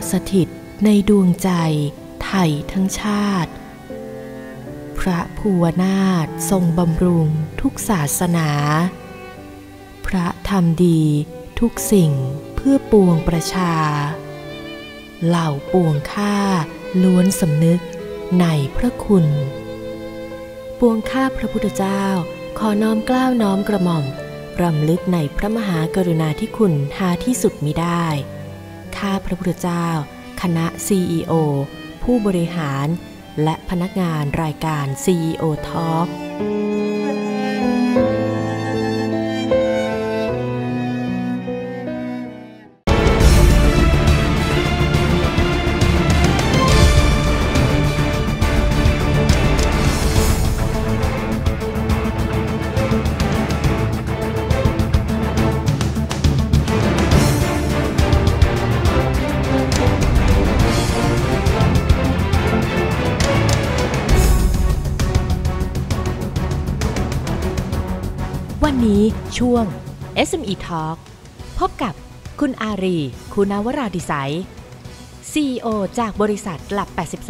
สถิตในดวงใจไทยทั้งชาติพระภูวนาถทรงบำรุงทุกศาสนาพระทำดีทุกสิ่งเพื่อปวงประชาเหล่าปวงข้าล้วนสำนึกในพระคุณปวงข้าพระพุทธเจ้าขอน้อมเกล้าน้อมกระหม่อมรำลึกในพระมหากรุณาธิคุณหาที่สุดมิได้ข้าพระพุทธเจ้าคณะ CEO ผู้บริหารและพนักงานรายการ CEO Talkวันนี้ช่วง SME Talk พบกับคุณอารีคุณาวราดิไซน์ CEO จากบริษัทลับ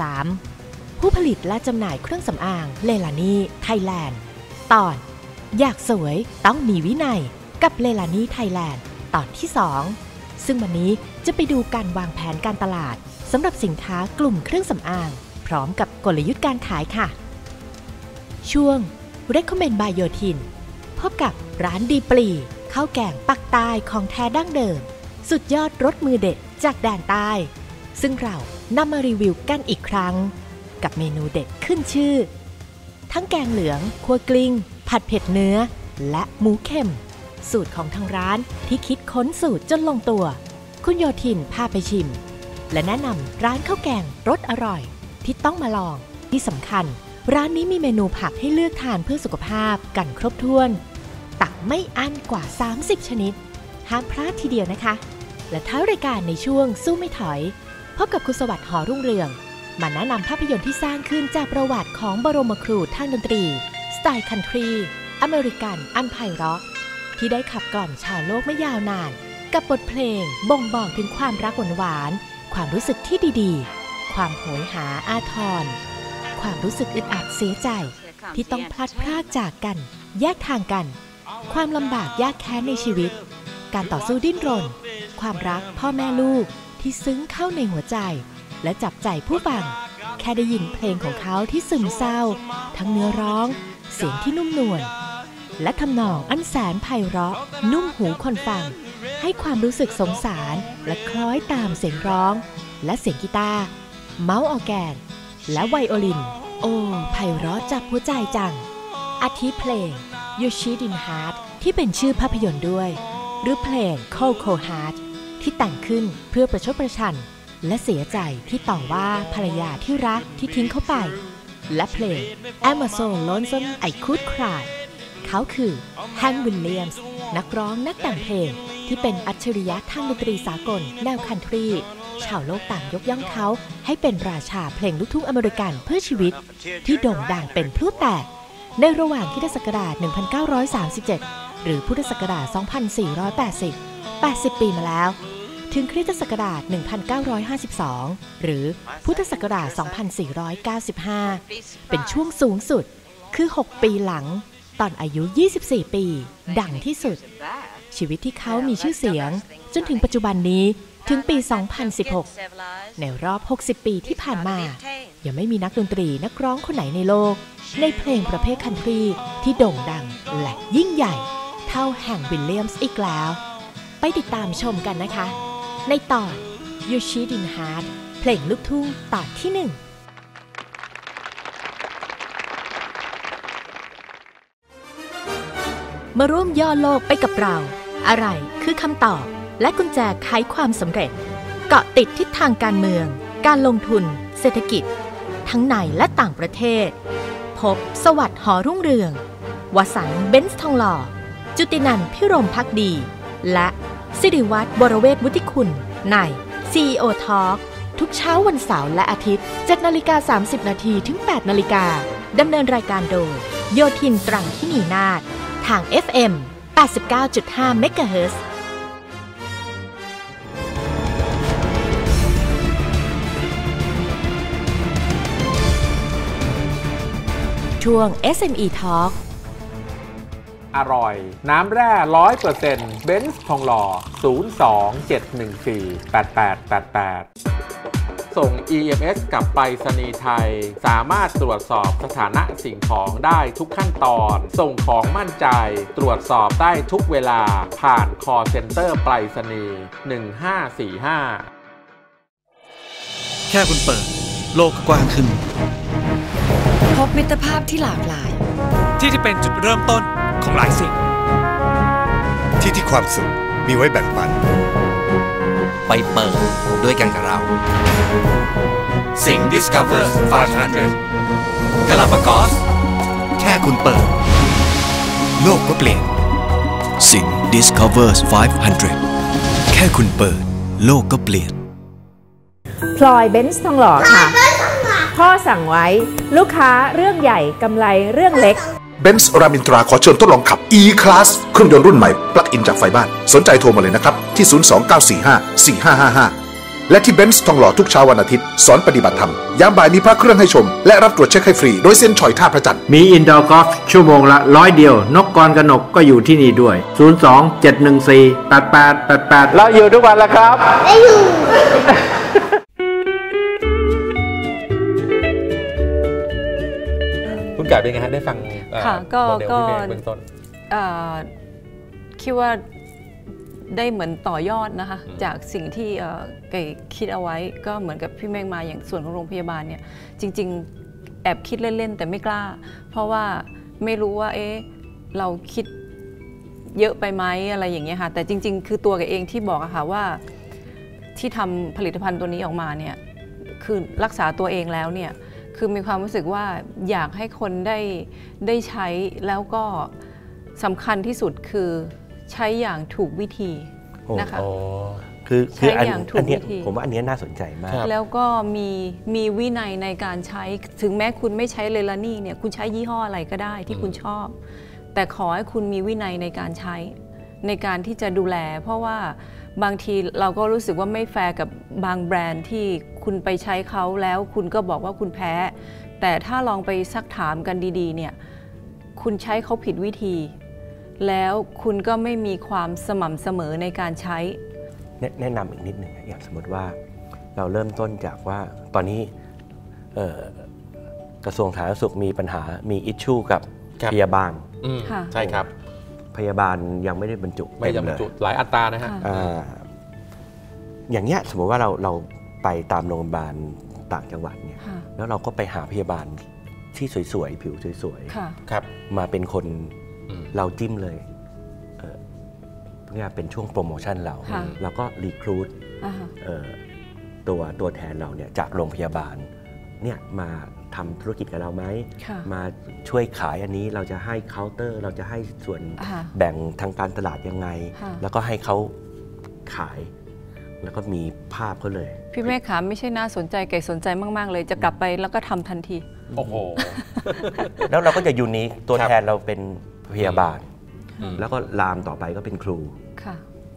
83ผู้ผลิตและจำหน่ายเครื่องสำอางเลลานีไทยแลนด์ตอนอยากสวยต้องมีวินัยกับเลลานีไทยแลนด์ตอนที่2ซึ่งวันนี้จะไปดูการวางแผนการตลาดสำหรับสินค้ากลุ่มเครื่องสำอางพร้อมกับกลยุทธ์การขายค่ะช่วง Recommend by โยธินพบกับร้านดีปลีข้าวแกงปักใต้ของแท้ดั้งเดิมสุดยอดรสมือเด็ดจากแดนใต้ซึ่งเรานำมารีวิวกันอีกครั้งกับเมนูเด็ดขึ้นชื่อทั้งแกงเหลืองคั่วกลิ้งผัดเผ็ดเนื้อและหมูเค็มสูตรของทางร้านที่คิดค้นสูตรจนลงตัวคุณโยธินพาไปชิมและแนะนำร้านข้าวแกงรสอร่อยที่ต้องมาลองที่สำคัญร้านนี้มีเมนูผักให้เลือกทานเพื่อสุขภาพกันครบถ้วนตักไม่อั้นกว่า30ชนิดห้ามพลาดทีเดียวนะคะและท้ายรายการในช่วงสู้ไม่ถอยพบกับคุณสวัสดิ์หอรุ่งเรืองมาแนะนำภาพยนตร์ที่สร้างขึ้นจากประวัติของบรมครูทางดนตรีสไตล์คันทรีอเมริกันอันไพเราะที่ได้ขับกล่อมชาวโลกไม่ยาวนานกับบทเพลงบ่งบอกถึงความรักหวานๆความรู้สึกที่ดีๆความโหยหาอาทรความรู้สึกอึดอัดเสียใจที่ต้องพลัดพรากจากกันแยกทางกันความลำบากยากแค้นในชีวิตการต่อสู้ดิ้นรนความรักพ่อแม่ลูกที่ซึ้งเข้าในหัวใจและจับใจผู้ฟังแค่ได้ยินเพลงของเขาที่ซึมเศร้าทั้งเนื้อร้องเสียงที่นุ่มนวลและทำนองอันแสนไพเราะนุ่มหูคนฟังให้ความรู้สึกสงสารและคล้อยตามเสียงร้องและเสียงกีตาร์เมาส์ออร์แกนและไวโอลินโอ้ไพเราะจับหัวใจจังอาทิเพลง You Cheat in Heart ที่เป็นชื่อภาพยนตร์ด้วยหรือเพลง Cold Heart ที่แต่งขึ้นเพื่อประชดประชันและเสียใจที่ต่อว่าภรรยาที่รักที่ทิ้งเขาไปและเพลง I'm so lonesome I could cry เขาคือแฮงค์ วิลเลียมส์นักร้องนักแต่งเพลงที่เป็นอัจฉริยะทางดนตรีสากลแนวคันทรีชาวโลกต่างยกย่องเขาให้เป็นราชาเพลงลูกทุ่งอเมริกันเพื่อชีวิตที่โด่งดังเป็นพลุแตกในระหว่างคริสตศักราช 1937 หรือพุทธศักราช 2480 80 ปีมาแล้วถึงคริสตศักราช 1952 หรือพุทธศักราช 2495 เป็นช่วงสูงสุดคือ 6 ปีหลังตอนอายุ 24 ปีดังที่สุดชีวิตที่เขามีชื่อเสียงจนถึงปัจจุบันนี้ถึงปี 2016 ในรอบ 60 ปีที่ผ่านมายังไม่มีนักดนตรีนักร้องคนไหนในโลกในเพลงประเภทคันทรีที่โด่งดังและยิ่งใหญ่เท่าแฮงค์ วิลเลียมส์อีกแล้วไปติดตามชมกันนะคะในตอน You Cheat in Heart เพลงลูกทุ่งตอนที่ 1มาร่วมย่อโลกไปกับเราอะไรคือคำตอบและกุญแจไขความสำเร็จเกาะติดทิศทางการเมืองการลงทุนเศรษฐกิจทั้งในและต่างประเทศพบสวัสดิ์หอรุ่งเรืองวสันต์เบนซ์ทองหล่อจุตินันท์พิรมภักดีและสิริวัฒน์วรเวทวุฒิคุณใน CEO Talk ทุกเช้าวันเสาร์และอาทิตย์ 7:30 น.ถึง 8:00 น.ดำเนินรายการโดยโยธินตรังคินีนาถทาง FM 89.5 เมกะเฮิรตซ์ช่วง SME Talk อร่อยน้ำแร่ 100% เบนซ์ทองหล่อ 02-714-8888 ส่ง EMS กับไปรษณีย์ไทยสามารถตรวจสอบสถานะสิ่งของได้ทุกขั้นตอนส่งของมั่นใจตรวจสอบได้ทุกเวลาผ่าน call center ไปรษณีย์1545 แค่คุณเปิดโลกกว้างขึ้นพบมิตรภาพที่หลากหลายที่เป็นจุดเริ่มต้นของหลายสิ่งที่ความสุขมีไว้แบ่งปันไปเปิดด้วยกันกับเราสิ่ง Discover 500 กาลาปากอสแค่คุณเปิดโลกก็เปลี่ยนสิ่ง Discover 500 แค่คุณเปิดโลกก็เปลี่ยนพลอยเบนซ์ทองหล่อค่ะพ่อสั่งไว้ลูกค้าเรื่องใหญ่กำไรเรื่องเล็กเบนซ์รามินตราขอเชิญทดลองขับ E-Class เครื่องยนต์รุ่นใหม่ปลั๊กอินจากไฟบ้านสนใจโทรมาเลยนะครับที่029454555และที่เบนซ์ทองหล่อทุกเช้าวันอาทิตย์สอนปฏิบัติธรรมยามบ่ายมีพระเครื่องให้ชมและรับตรวจเช็คให้ฟรีโดยเส้นฉอยท่าพระจันทร์มีอินดอร์กอล์ฟชั่วโมงละ100เดียวนกกรกนกก็อยู่ที่นี่ด้วย027148888 เราอยู่ทุกวันแล้วครับอยู่คุณไก่เป็นไงฮะได้ฟังโมเดลพี่เมย์เบื้องต้นคิดว่าได้เหมือนต่อยอดนะคะจากสิ่งที่ไก่คิดเอาไว้ก็เหมือนกับพี่เมฆมาอย่างส่วนของโรงพยาบาลเนี่ยจริงๆแอบคิดเล่นๆแต่ไม่กล้าเพราะว่าไม่รู้ว่าเราคิดเยอะไปไหมอะไรอย่างเงี้ยค่ะแต่จริงๆคือตัวไก่เองที่บอกอะค่ะว่าที่ทำผลิตภัณฑ์ตัวนี้ออกมาเนี่ยคือรักษาตัวเองแล้วเนี่ยคือมีความรู้สึกว่าอยากให้คนได้ใช้แล้วก็สำคัญที่สุดคือใช้อย่างถูกวิธีนะคะคืออันนี้ผมว่าอันนี้น่าสนใจมากแล้วก็มีวินัยในการใช้ถึงแม้คุณไม่ใช้เลลานี่เนี่ยคุณใช้ยี่ห้ออะไรก็ได้ที่คุณชอบแต่ขอให้คุณมีวินัยในการใช้ในการที่จะดูแลเพราะว่าบางทีเราก็รู้สึกว่าไม่แฟร์กับบางแบรนด์ที่คุณไปใช้เขาแล้วคุณก็บอกว่าคุณแพ้แต่ถ้าลองไปซักถามกันดีๆเนี่ยคุณใช้เขาผิดวิธีแล้วคุณก็ไม่มีความสม่ำเสมอในการใช้แนะนำอีกนิดหนึ่งอย่างสมมติว่าเราเริ่มต้นจากว่าตอนนี้กระทรวงสาธารณสุขมีปัญหามีอิชชูกับพยาบาลใช่ครับพยาบาลยังไม่ได้บรรจุไม่ได้บรรจุหลายอัตรานะฮะอย่างเงี้ยสมมติว่าเราไปตามโรงพยาบาลต่างจังหวัดเนี่ยแล้วเราก็ไปหาพยาบาลที่สวยๆผิวสวยๆมาเป็นคนเราจิ้มเลยเพื่อเป็นช่วงโปรโมชั่นเราก็รีครูทตัวแทนเราเนี่ยจากโรงพยาบาลเนี่ยมาทำธุรกิจกับเราไหมมาช่วยขายอันนี้เราจะให้เคาน์เตอร์เราจะให้ส่วนแบ่งทางการตลาดยังไงแล้วก็ให้เขาขายแล้วก็มีภาพเขาเลยพี่เมฆขาไม่ใช่น่าสนใจไก่สนใจมากๆเลยจะกลับไปแล้วก็ทำทันทีโอ้โหแล้วเราก็จะยูนิคตัวแทนเราเป็นพยาบาลแล้วก็ลามต่อไปก็เป็นครูค่ะ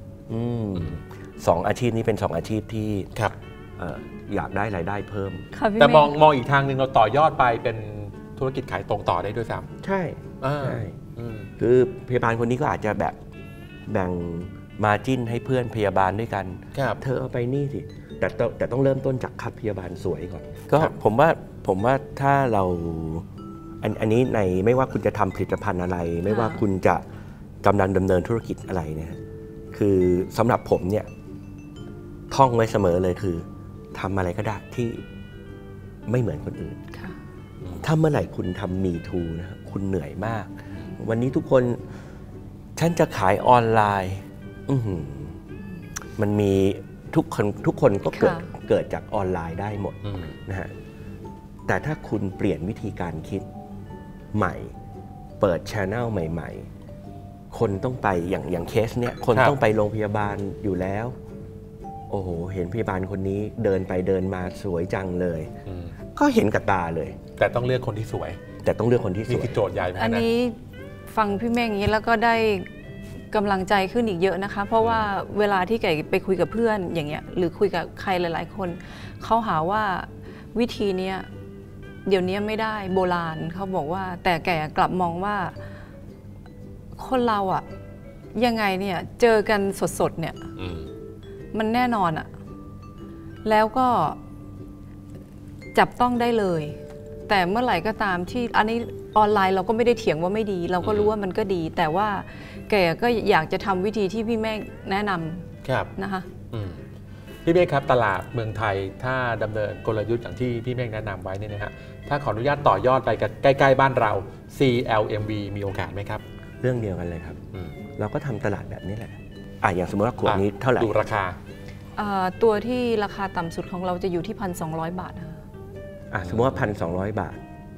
2 อาชีพนี้เป็น2 อาชีพที่อยากได้รายได้เพิ่มแต่มองอีกทางหนึ่งเราต่อยอดไปเป็นธุรกิจขายตรงต่อได้ด้วยซ้ำใช่คือพยาบาลคนนี้ก็อาจจะแบบแบ่งมาจิ้นให้เพื่อนพยาบาลด้วยกันเธอเอาไปนี่สิแต่ต้องเริ่มต้นจากคัดพยาบาลสวยก่อนก็ผมว่าถ้าเราอันนี้ในไม่ว่าคุณจะทำผลิตภัณฑ์อะไรไม่ว่าคุณจะกำลังดำเนินธุรกิจอะไรเนี่ยคือสำหรับผมเนี่ยท่องไว้เสมอเลยคือทำอะไรก็ได้ที่ไม่เหมือนคนอื่นถ้าเมื่อไหร่คุณทำมีทูนะคุณเหนื่อยมากวันนี้ทุกคนฉันจะขายออนไลน์มันมีทุกคนก็เกิดจากออนไลน์ได้หมดนะฮะแต่ถ้าคุณเปลี่ยนวิธีการคิดใหม่เปิด channel ใหม่ๆคนต้องไปอย่างเคสเนี่ยคนต้องไปโรงพยาบาลอยู่แล้วโอ้โหเห็นพยาบาลคนนี้เดินไปเดินมาสวยจังเลยก็เห็นกับตาเลยแต่ต้องเลือกคนที่สวยนี่คือโจทย์ใหญ่อันนี้ฟังพี่เมฆอย่างนี้แล้วก็ได้กำลังใจขึ้นอีกเยอะนะคะเพราะว่าเวลาที่ไก่ไปคุยกับเพื่อนอย่างเงี้ยหรือคุยกับใครหลายๆคนเขาหาว่าวิธีนี้เดี๋ยวนี้ไม่ได้โบราณเขาบอกว่าแต่แกกลับมองว่าคนเราอะยังไงเนี่ยเจอกันสดๆเนี่ยมันแน่นอนอะแล้วก็จับต้องได้เลยแต่เมื่อไหร่ก็ตามที่อันนี้ออนไลน์เราก็ไม่ได้เถียงว่าไม่ดีเราก็รู้ว่ามันก็ดีแต่ว่าแกก็อยากจะทำวิธีที่พี่เมฆแนะนำนะคะพี่เมฆครับตลาดเมืองไทยถ้าดำเนินกลยุทธ์อย่างที่พี่เมฆแนะนำไว้เนี่ยนะฮะถ้าขออนุญาตต่อยอดไปใกล้ๆบ้านเรา CLMV มีโอกาสไหมครับเรื่องเดียวกันเลยครับเราก็ทำตลาดแบบนี้แหละอย่างสมมติว่าขวดนี้เท่าไหร่ดูราคาตัวที่ราคาต่ำสุดของเราจะอยู่ที่ 1,200 บาทสมมติว่า 1,200 บาท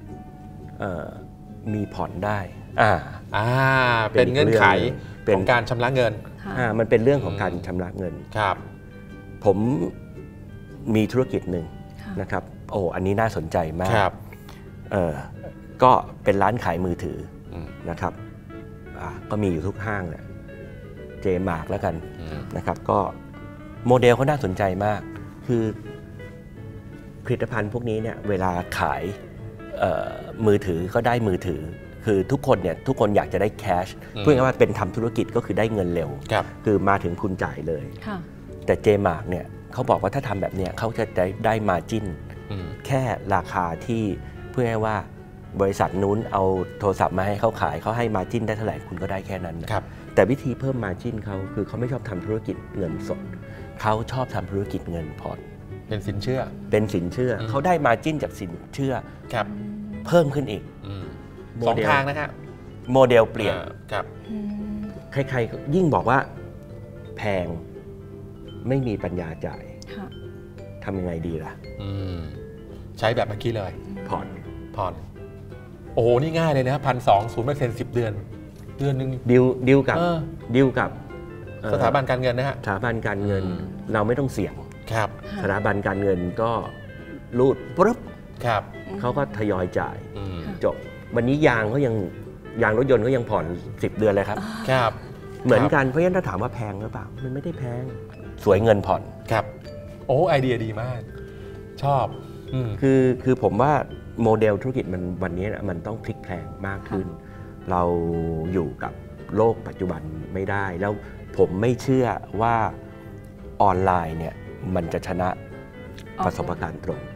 มีผ่อนได้เป็นเงื่อนไขของการชำระเงินมันเป็นเรื่องของการชำระเงินครับผมมีธุรกิจหนึ่งนะครับอันนี้น่าสนใจมากก็เป็นร้านขายมือถือนะครับก็มีอยู่ทุกห้างแหละเจมาร์กแล้วกันนะครับก็โมเดลเขาน่าสนใจมากคือผลิตภัณฑ์พวกนี้เนี่ยเวลาขายมือถือก็ได้มือถือคือทุกคนอยากจะได้แคชพูดง่ายๆว่าเป็นทำธุรกิจก็คือได้เงินเร็วคือมาถึงคุณจ่ายเลยแต่เจมาร์กเนี่ยเขาบอกว่าถ้าทำแบบเนี้ยเขาจะได้มาร์จิ้นแค่ราคาที่พูดง่ายๆว่าบริษัทนู้นเอาโทรศัพท์มาให้เขาขายเขาให้มาร์จิ้นได้เท่าไหร่คุณก็ได้แค่นั้นแต่วิธีเพิ่มมาร์จิ้นเขาคือเขาไม่ชอบทำธุรกิจเงินสดเขาชอบทำธุรกิจเงินผ่อนเป็นสินเชื่อเขาได้มาร์จิ้นจากสินเชื่อเพิ่มขึ้นอีกสองทางนะครับโมเดลเปลี่ยนใครๆยิ่งบอกว่าแพงไม่มีปัญญาจ่ายทำยังไงดีล่ะใช้แบบเมื่อกี้เลยผ่อนโอ้โหนี่ง่ายเลยนะ1,200% 10 เดือนนึงดิวกับสถาบันการเงินนะฮะสถาบันการเงินเราไม่ต้องเสี่ยงครับสถาบันการเงินก็รูดปุ๊บครับเขาก็ทยอยจ่ายจบวันนี้ยางรถยนต์ก็ยังผ่อน10 เดือนเลยครับครับเหมือนกันเพราะฉะนั้นถ้าถามว่าแพงหรือเปล่ามันไม่ได้แพงสวยเงินผ่อนครับโอ้ไอเดียดีมากชอบคือผมว่าโมเดลธุรกิจมันวันนี้มันต้องพลิกแพลงมากขึ้นเราอยู่กับโลกปัจจุบันไม่ได้แล้วผมไม่เชื่อว่าออนไลน์เนี่ยมันจะชนะประสบการณ์ตรง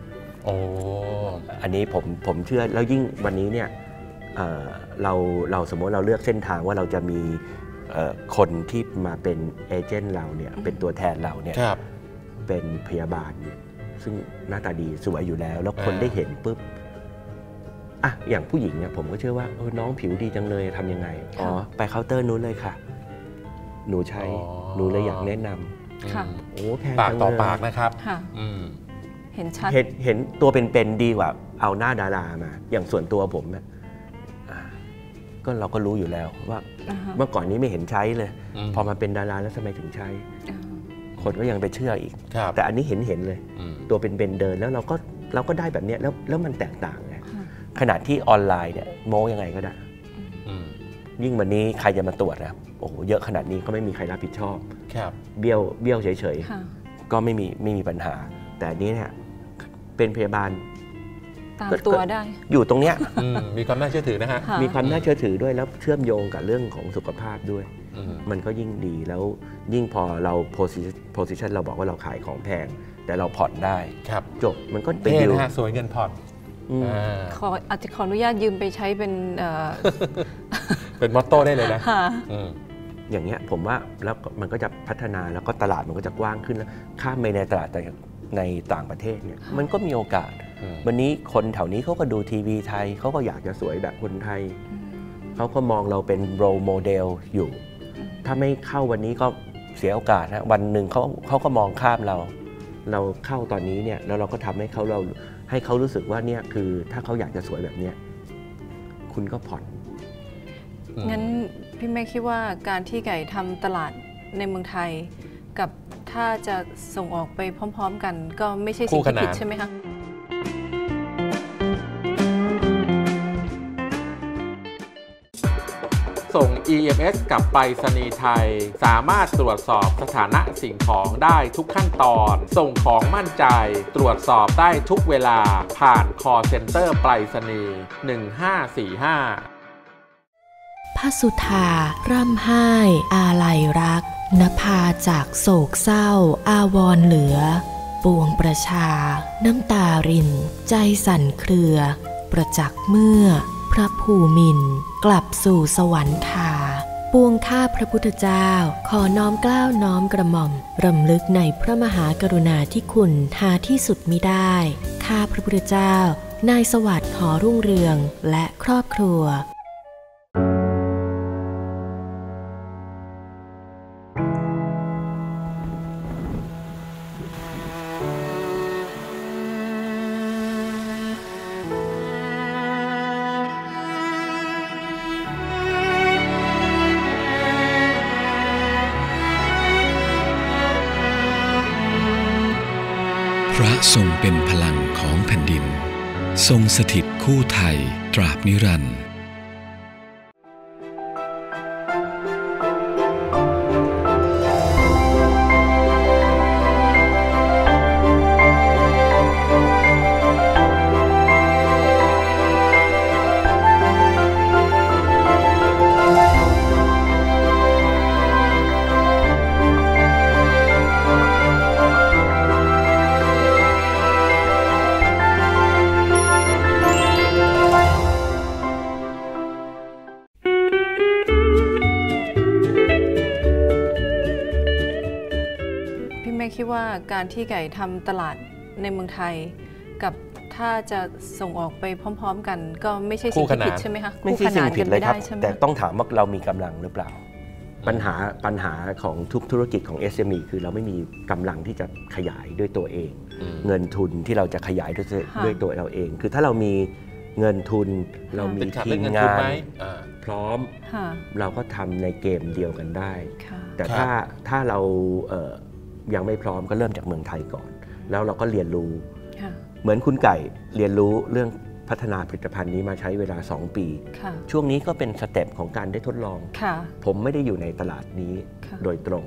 อันนี้ผมเชื่อแล้วยิ่งวันนี้เนี่ยเราสมมติเราเลือกเส้นทางว่าเราจะมีคนที่มาเป็นเอเจนต์เราเนี่ยเป็นตัวแทนเราเนี่ยเป็นพยาบาลซึ่งหน้าตาดีสวยอยู่แล้วคนได้เห็นปุ๊บอย่างผู้หญิงเนี่ยผมก็เชื่อว่าน้องผิวดีจังเลยทำยังไงไปเคาน์เตอร์นู้นเลยค่ะหนูใช้หนูเลยอยากแนะนำโอ้แพงปากต่อปากนะครับเห็นชัดเห็นตัวเป็นๆดีกว่าเอาหน้าดารามาอย่างส่วนตัวผมเนี่ยก็เราก็รู้อยู่แล้วว่าเมื่อก่อนนี้ไม่เห็นใช้เลยพอมาเป็นดาราแล้วทำไมถึงใช้คนก็ยังไปเชื่ออีกแต่อันนี้เห็นเลยตัวเป็นเดินแล้วเราก็ได้แบบนี้แล้วมันแตกต่างไงขณะที่ออนไลน์เนี่ยโม้ยังไงก็ได้ยิ่งวันนี้ใครจะมาตรวจนะโอ้โหเยอะขนาดนี้ก็ไม่มีใครรับผิดชอบเบี้ยวเฉยๆก็ไม่มีปัญหาแต่นี้เนี่ยเป็นพยาบาลตามตัวได้อยู่ตรงเนี้ยมีความน่าเชื่อถือนะฮะมีความน่าเชื่อถือด้วยแล้วเชื่อมโยงกับเรื่องของสุขภาพด้วยมันก็ยิ่งดีแล้วยิ่งพอเราโพสิชันเราบอกว่าเราขายของแพงแต่เราผ่อนได้จบมันก็เป็นดีลสวยเงินผ่อนอาจจะขออนุญาตยืมไปใช้เป็นมอตโต้ได้เลยนะอย่างเงี้ยผมว่าแล้วมันก็จะพัฒนาแล้วก็ตลาดมันก็จะกว้างขึ้นแล้วข้ามไปในตลาดในต่างประเทศเนี่ยมันก็มีโอกาสวันนี้คนแถวนี้เขาก็ดูทีวีไทยเขาก็อยากจะสวยแบบคนไทยเขาก็มองเราเป็นโรลโมเดลอยู่ถ้าไม่เข้าวันนี้ก็เสียโอกาสนะวันหนึ่งเขาก็มองข้ามเราเข้าตอนนี้เนี่ยแล้วเราก็ทำให้เขารู้สึกว่าเนี่ยคือถ้าเขาอยากจะสวยแบบเนี้ยคุณก็ผ่อนงั้นพี่แม่คิดว่าการที่ไก่ทำตลาดในเมืองไทยกับถ้าจะส่งออกไปพร้อมๆกันก็ไม่ใช่สิ่งที่ผิดใช่ไหมคะส่ง EMS กับไปรษณีย์ไทยสามารถตรวจสอบสถานะสิ่งของได้ทุกขั้นตอนส่งของมั่นใจตรวจสอบได้ทุกเวลาผ่าน call center ไปรษณีย์1545 พระสุธาร่ำไห้อาลัยรักนภาจากโศกเศร้าอาวรณ์เหลือปวงประชาน้ำตารินใจสั่นเครือ ประจักษ์เมื่อพระภูมินทร์กลับสู่สวรรค์ธาปวงข้าพระพุทธเจ้าขอน้อมเกล้าน้อมกระหม่อมรำลึกในพระมหากรุณาธิคุณหาที่สุดมิได้ข้าพระพุทธเจ้านายสวัสดิ์หอรุ่งเรืองและครอบครัวพระทรงเป็นพลังของแผ่นดินทรงสถิตคู่ไทยตราบนิรันดร์คิดว่าการที่ไก่ทำตลาดในเมืองไทยกับถ้าจะส่งออกไปพร้อมๆกันก็ไม่ใช่สิ่งที่ผิดใช่ไหมคะไม่ใช่สิ่งผิดเลยครับแต่ต้องถามว่าเรามีกำลังหรือเปล่าปัญหาของทุกธุรกิจของ SME คือเราไม่มีกำลังที่จะขยายด้วยตัวเองเงินทุนที่เราจะขยายด้วยตัวเราเองคือถ้าเรามีเงินทุนเรามีทีมงานพร้อมเราก็ทำในเกมเดียวกันได้แต่ถ้าเรายังไม่พร้อมก็เริ่มจากเมืองไทยก่อนแล้วเราก็เรียนรู้เหมือนคุณไก่เรียนรู้เรื่องพัฒนาผลิตภัณฑ์นี้มาใช้เวลา2 ปีช่วงนี้ก็เป็นสเต็ปของการได้ทดลองผมไม่ได้อยู่ในตลาดนี้โดยตรง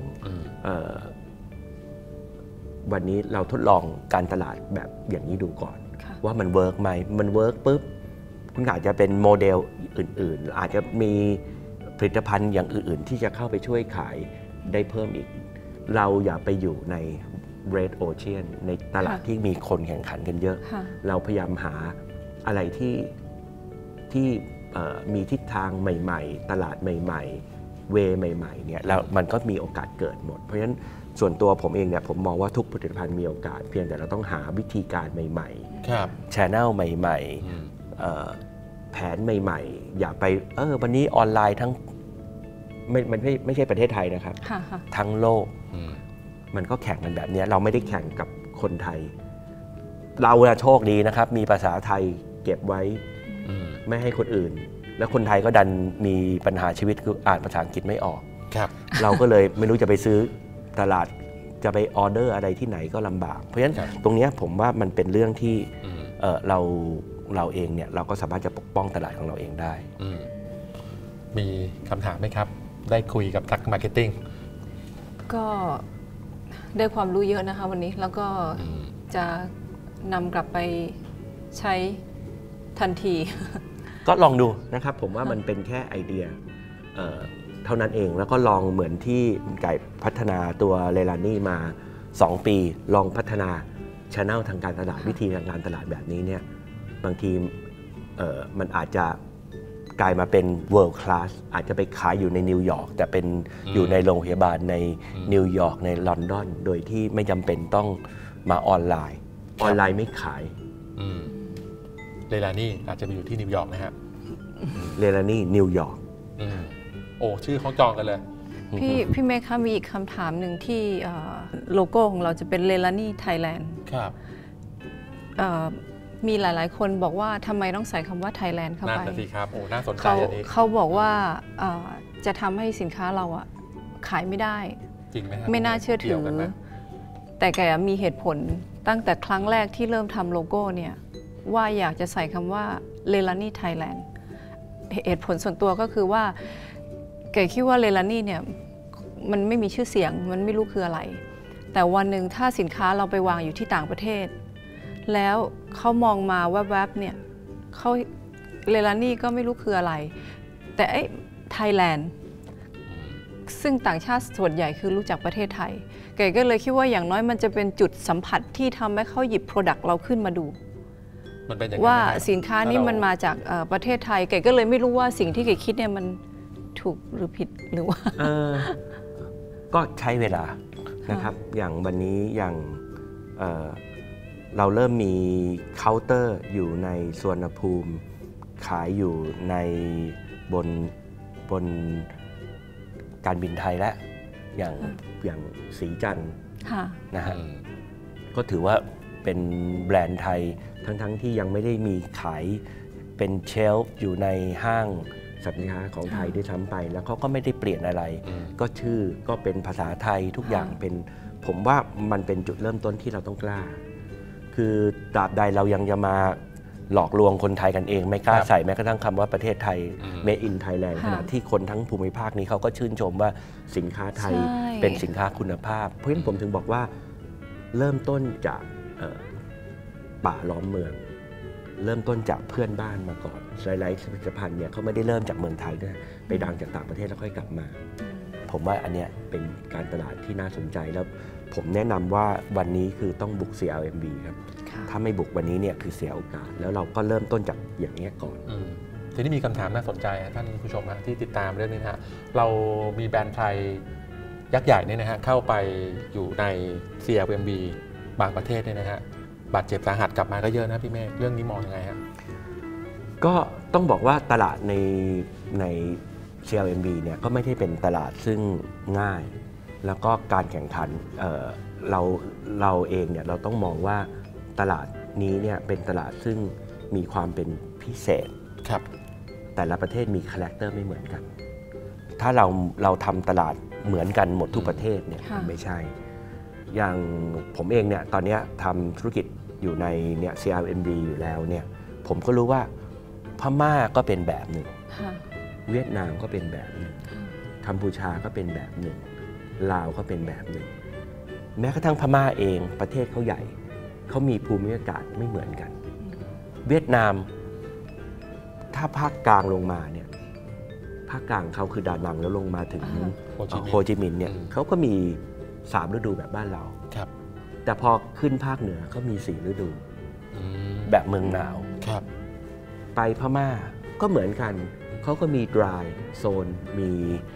วันนี้เราทดลองการตลาดแบบอย่างนี้ดูก่อนว่ามันเวิร์กไหมมันเวิร์กปุ๊บคุณอาจจะเป็นโมเดลอื่นๆอาจจะมีผลิตภัณฑ์อย่างอื่นๆที่จะเข้าไปช่วยขายได้เพิ่มอีกเราอย่าไปอยู่ใน Red Ocean ในตลาดที่มีคนแข่งขันกันเยอะเราพยายามหาอะไรที่มีทิศทางใหม่ๆตลาดใหม่ๆเวใหม่ๆเนี่ยแล้วมันก็มีโอกาสเกิดหมดเพราะฉะนั้นส่วนตัวผมเองเนี่ยผมมองว่าทุกผลิตภัณฑ์มีโอกาสเพียงแต่เราต้องหาวิธีการใหม่ๆ Channel ใหม่ๆแผนใหม่ๆอย่าไปวันนี้ออนไลน์ทั้งไม่ใช่ประเทศไทยนะครับทั้งโลกมันก็แข่งกันแบบนี้เราไม่ได้แข่งกับคนไทยเราโชคดีนะครับมีภาษาไทยเก็บไว้ไม่ให้คนอื่นแล้วคนไทยก็ดันมีปัญหาชีวิตคืออ่านภาษาอังกฤษไม่ออกเราก็เลยไม่รู้จะไปซื้อตลาดจะไปออเดอร์อะไรที่ไหนก็ลำบากเพราะฉะนั้นตรงนี้ผมว่ามันเป็นเรื่องที่เราเองเนี่ยเราก็สามารถจะปกป้องตลาดของเราเองได้มีคำถามไหมครับได้คุยกับทักมาร์เก็ตติ้งก็ได้ความรู้เยอะนะคะวันนี้แล้วก็จะนำกลับไปใช้ทันทีก็ลองดูนะครับผมว่ามันเป็นแค่ไอเดียเท่านั้นเองแล้วก็ลองเหมือนที่ไก่พัฒนาตัวเลลานี่มา2 ปีลองพัฒนา Channel ทางการตลาดวิธีทางการตลาดแบบนี้เนี่ยบางทีมันอาจจะกลายมาเป็น world class อาจจะไปขายอยู่ในนิวยอร์กแต่เป็นอยู่ในโรงพยาบาลในนิวยอร์กในลอนดอนโดยที่ไม่จำเป็นต้องมาออนไลน์ไม่ขายเลลานี่อาจจะไปอยู่ที่นิวยอร์กนะครับเลลานี่นิวยอร์กโอ้ชื่อเขาจองกันเลยพี่เมฆคะมีอีกคำถามหนึ่งที่โลโก้ของเราจะเป็นเลลานี่ไทยแลนด์ครับมีหลายๆคนบอกว่าทำไมต้องใส่คำว่าไทยแลนด์เข้าไปน่าสิครับโอ้น่าสนใจอันนี้เขาบอกว่าจะทำให้สินค้าเราขายไม่ได้จริงไหมครับไม่น่าเชื่อถือแต่แกมีเหตุผลตั้งแต่ครั้งแรกที่เริ่มทำโลโก้เนี่ยว่าอยากจะใส่คำว่าเลลานี่ไทยแลนด์เหตุผลส่วนตัวก็คือว่าเก๋คิดว่าเลลานี่เนี่ยมันไม่มีชื่อเสียงมันไม่รู้คืออะไรแต่วันหนึ่งถ้าสินค้าเราไปวางอยู่ที่ต่างประเทศแล้วเขามองมาแวบๆเนี่ยเขาเลลานี่ก็ไม่รู้คืออะไรแต่ไทยแลนด์ซึ่งต่างชาติส่วนใหญ่คือรู้จักประเทศไทยเก๋ก็เลยคิดว่าอย่างน้อยมันจะเป็นจุดสัมผัสที่ทำให้เขาหยิบ Product เราขึ้นมาดูว่าสินค้านี้มันมาจากประเทศไทยเก๋ก็เลยไม่รู้ว่าสิ่งที่เก๋คิดเนี่ยมันถูกหรือผิดหรือว่าก็ใช้เวลานะครับอย่างวันนี้อย่างเราเริ่มมีเคาน์เตอร์อยู่ในสุวรรณภูมิขายอยู่ในบนการบินไทยและอย่างสีจันทร์นะฮะก็ถือว่าเป็นแบรนด์ไทยทั้งที่ยังไม่ได้มีขายเป็นเชลฟ์อยู่ในห้างสินค้าของไทยด้วยซ้ำไปแล้วเขาก็ไม่ได้เปลี่ยนอะไรก็ชื่อก็เป็นภาษาไทยทุกอย่างเป็นผมว่ามันเป็นจุดเริ่มต้นที่เราต้องกล้าคือตราบใดเรายังจะมาหลอกลวงคนไทยกันเองไม่กล้าใส่แม้กระทั่งคำว่าประเทศไทย Made in Thailand ขณะที่คนทั้งภูมิภาคนี้เขาก็ชื่นชมว่าสินค้าไทยเป็นสินค้าคุณภาพเพราะฉะนั้นผมถึงบอกว่าเริ่มต้นจากป่าล้อมเมืองเริ่มต้นจากเพื่อนบ้านมาก่อนหลายๆผลิตภัณฑ์เนี่ยเขาไม่ได้เริ่มจากเมืองไทยด้วยไปดังจากต่างประเทศแล้วค่อยกลับมาผมว่าอันเนี้ยเป็นการตลาดที่น่าสนใจแล้วผมแนะนำว่าวันนี้คือต้องบุก CLMV ครับถ้าไม่บุกวันนี้เนี่ยคือเสียโอกาสแล้วเราก็เริ่มต้นจากอย่างนี้ก่อนทีนี้มีคำถามน่าสนใจท่านผู้ชมที่ติดตามเรื่องนี้นะฮะเรามีแบรนด์ไทยยักษ์ใหญ่เนี่ยนะฮะเข้าไปอยู่ใน CLMV บางประเทศเนี่ยนะฮะบาดเจ็บสาหัสกลับมาก็เยอะนะพี่เมฆเรื่องนี้มองยังไงฮะก็ต้องบอกว่าตลาดใน CLMV เนี่ยก็ไม่ได้เป็นตลาดซึ่งง่ายแล้วก็การแข่งขันเราเองเนี่ยเราต้องมองว่าตลาดนี้เนี่ยเป็นตลาดซึ่งมีความเป็นพิเศษครับแต่ละประเทศมีคาแรคเตอร์ไม่เหมือนกันถ้าเราทำตลาดเหมือนกันหมดทุกประเทศเนี่ยไม่ใช่อย่างผมเองเนี่ยตอนนี้ทำธุรกิจอยู่ในเนี่ย CLMV อยู่แล้วเนี่ยผมก็รู้ว่าพม่าก็เป็นแบบหนึ่งเวียดนามก็เป็นแบบหนึ่งกัมพูชาก็เป็นแบบหนึ่งลาวก็เป็นแบบหนึ่งแม้กระทั่งพม่าเองประเทศเขาใหญ่เขามีภูมิอากาศไม่เหมือนกันเวียดนามถ้าภาคกลางลงมาเนี่ยภาคกลางเขาคือดานังแล้วลงมาถึงโฮจิมินห์เนี่ยเขาก็มี3ฤดูแบบบ้านเราแต่พอขึ้นภาคเหนือเขามี4ฤดูแบบเมืองหนาวไปพม่าก็เหมือนกันเขาก็มี dry zone มี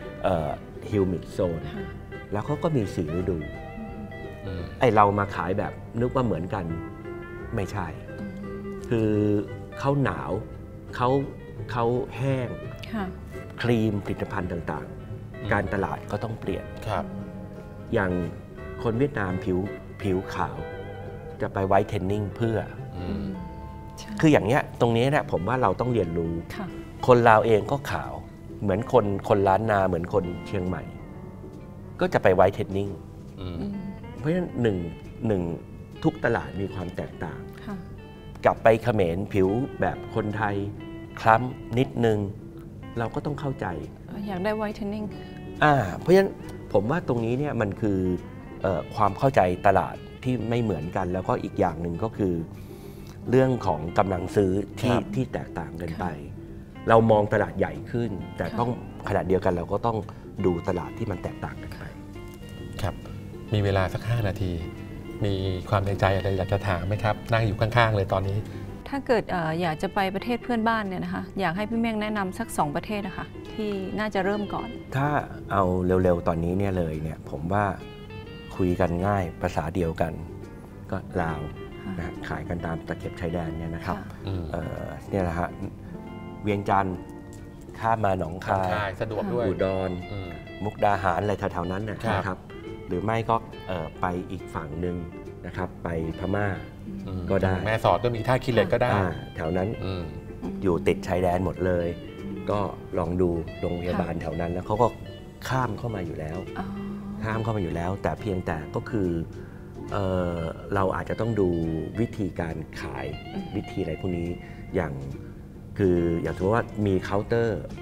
humid zone แล้วเขาก็มี4ฤดูไอเรามาขายแบบนึกว่าเหมือนกันไม่ใช่คือเขาหนาวเขาแห้งครีมผลิตภัณฑ์ต่างๆการตลาดก็ต้องเปลี่ยนอย่างคนเวียดนามผิวขาวจะไปไวท์เทนนิ่งเพื่อคืออย่างเนี้ยตรงนี้เนี่ยผมว่าเราต้องเรียนรู้คนลาวเองก็ขาวเหมือนคนล้านนาเหมือนคนเชียงใหม่ก็จะไปไวท์เทนนิ่งเพราะฉะนั้นหนึ่งทุกตลาดมีความแตกต่างกลับไปเขมรผิวแบบคนไทยคล้ำนิดนึงเราก็ต้องเข้าใจอยากได้ไวท์เทนนิ่งเพราะฉะนั้นผมว่าตรงนี้เนี่ยมันคือความเข้าใจตลาดที่ไม่เหมือนกันแล้วก็อีกอย่างหนึ่งก็คือเรื่องของกำลังซื้อที่แตกต่างกันไปเรามองตลาดใหญ่ขึ้นแต่ต้องขณะเดียวกันเราก็ต้องดูตลาดที่มันแตกต่างกันไปครับมีเวลาสัก5 นาทีมีความในใจอะไรอยากจะถามไหมครับนั่งอยู่ข้างๆเลยตอนนี้ถ้าเกิดอยากจะไปประเทศเพื่อนบ้านเนี่ยนะคะอยากให้พี่เมฆแนะนำสัก2ประเทศนะคะที่น่าจะเริ่มก่อนถ้าเอาเร็วๆตอนนี้เนี่ยเลยเนี่ยผมว่าคุยกันง่ายภาษาเดียวกันก็ลาวนะขายกันตามตะเข็บชายแดนเนี่ยนะครับเนี่ยแหละฮะเวียงจันทร์ข้ามมาหนองคายสะดวกด้วยอุดรมุกดาหารอะไรแถวๆนั้นนะครับหรือไม่ก็ไปอีกฝั่งหนึ่งนะครับไปพม่าก็ได้แม่สอดก็มีท่าขี้เหล็กก็ได้แถวนั้นอยู่ติดชายแดนหมดเลยก็ลองดูโรงพยาบาลแถวนั้นแล้วเขาก็ข้ามเข้ามาอยู่แล้วแต่เพียงแต่ก็คือเราอาจจะต้องดูวิธีการขายวิธีอะไรพวกนี้อย่างสมมติว่ามีเคาน์เตอร์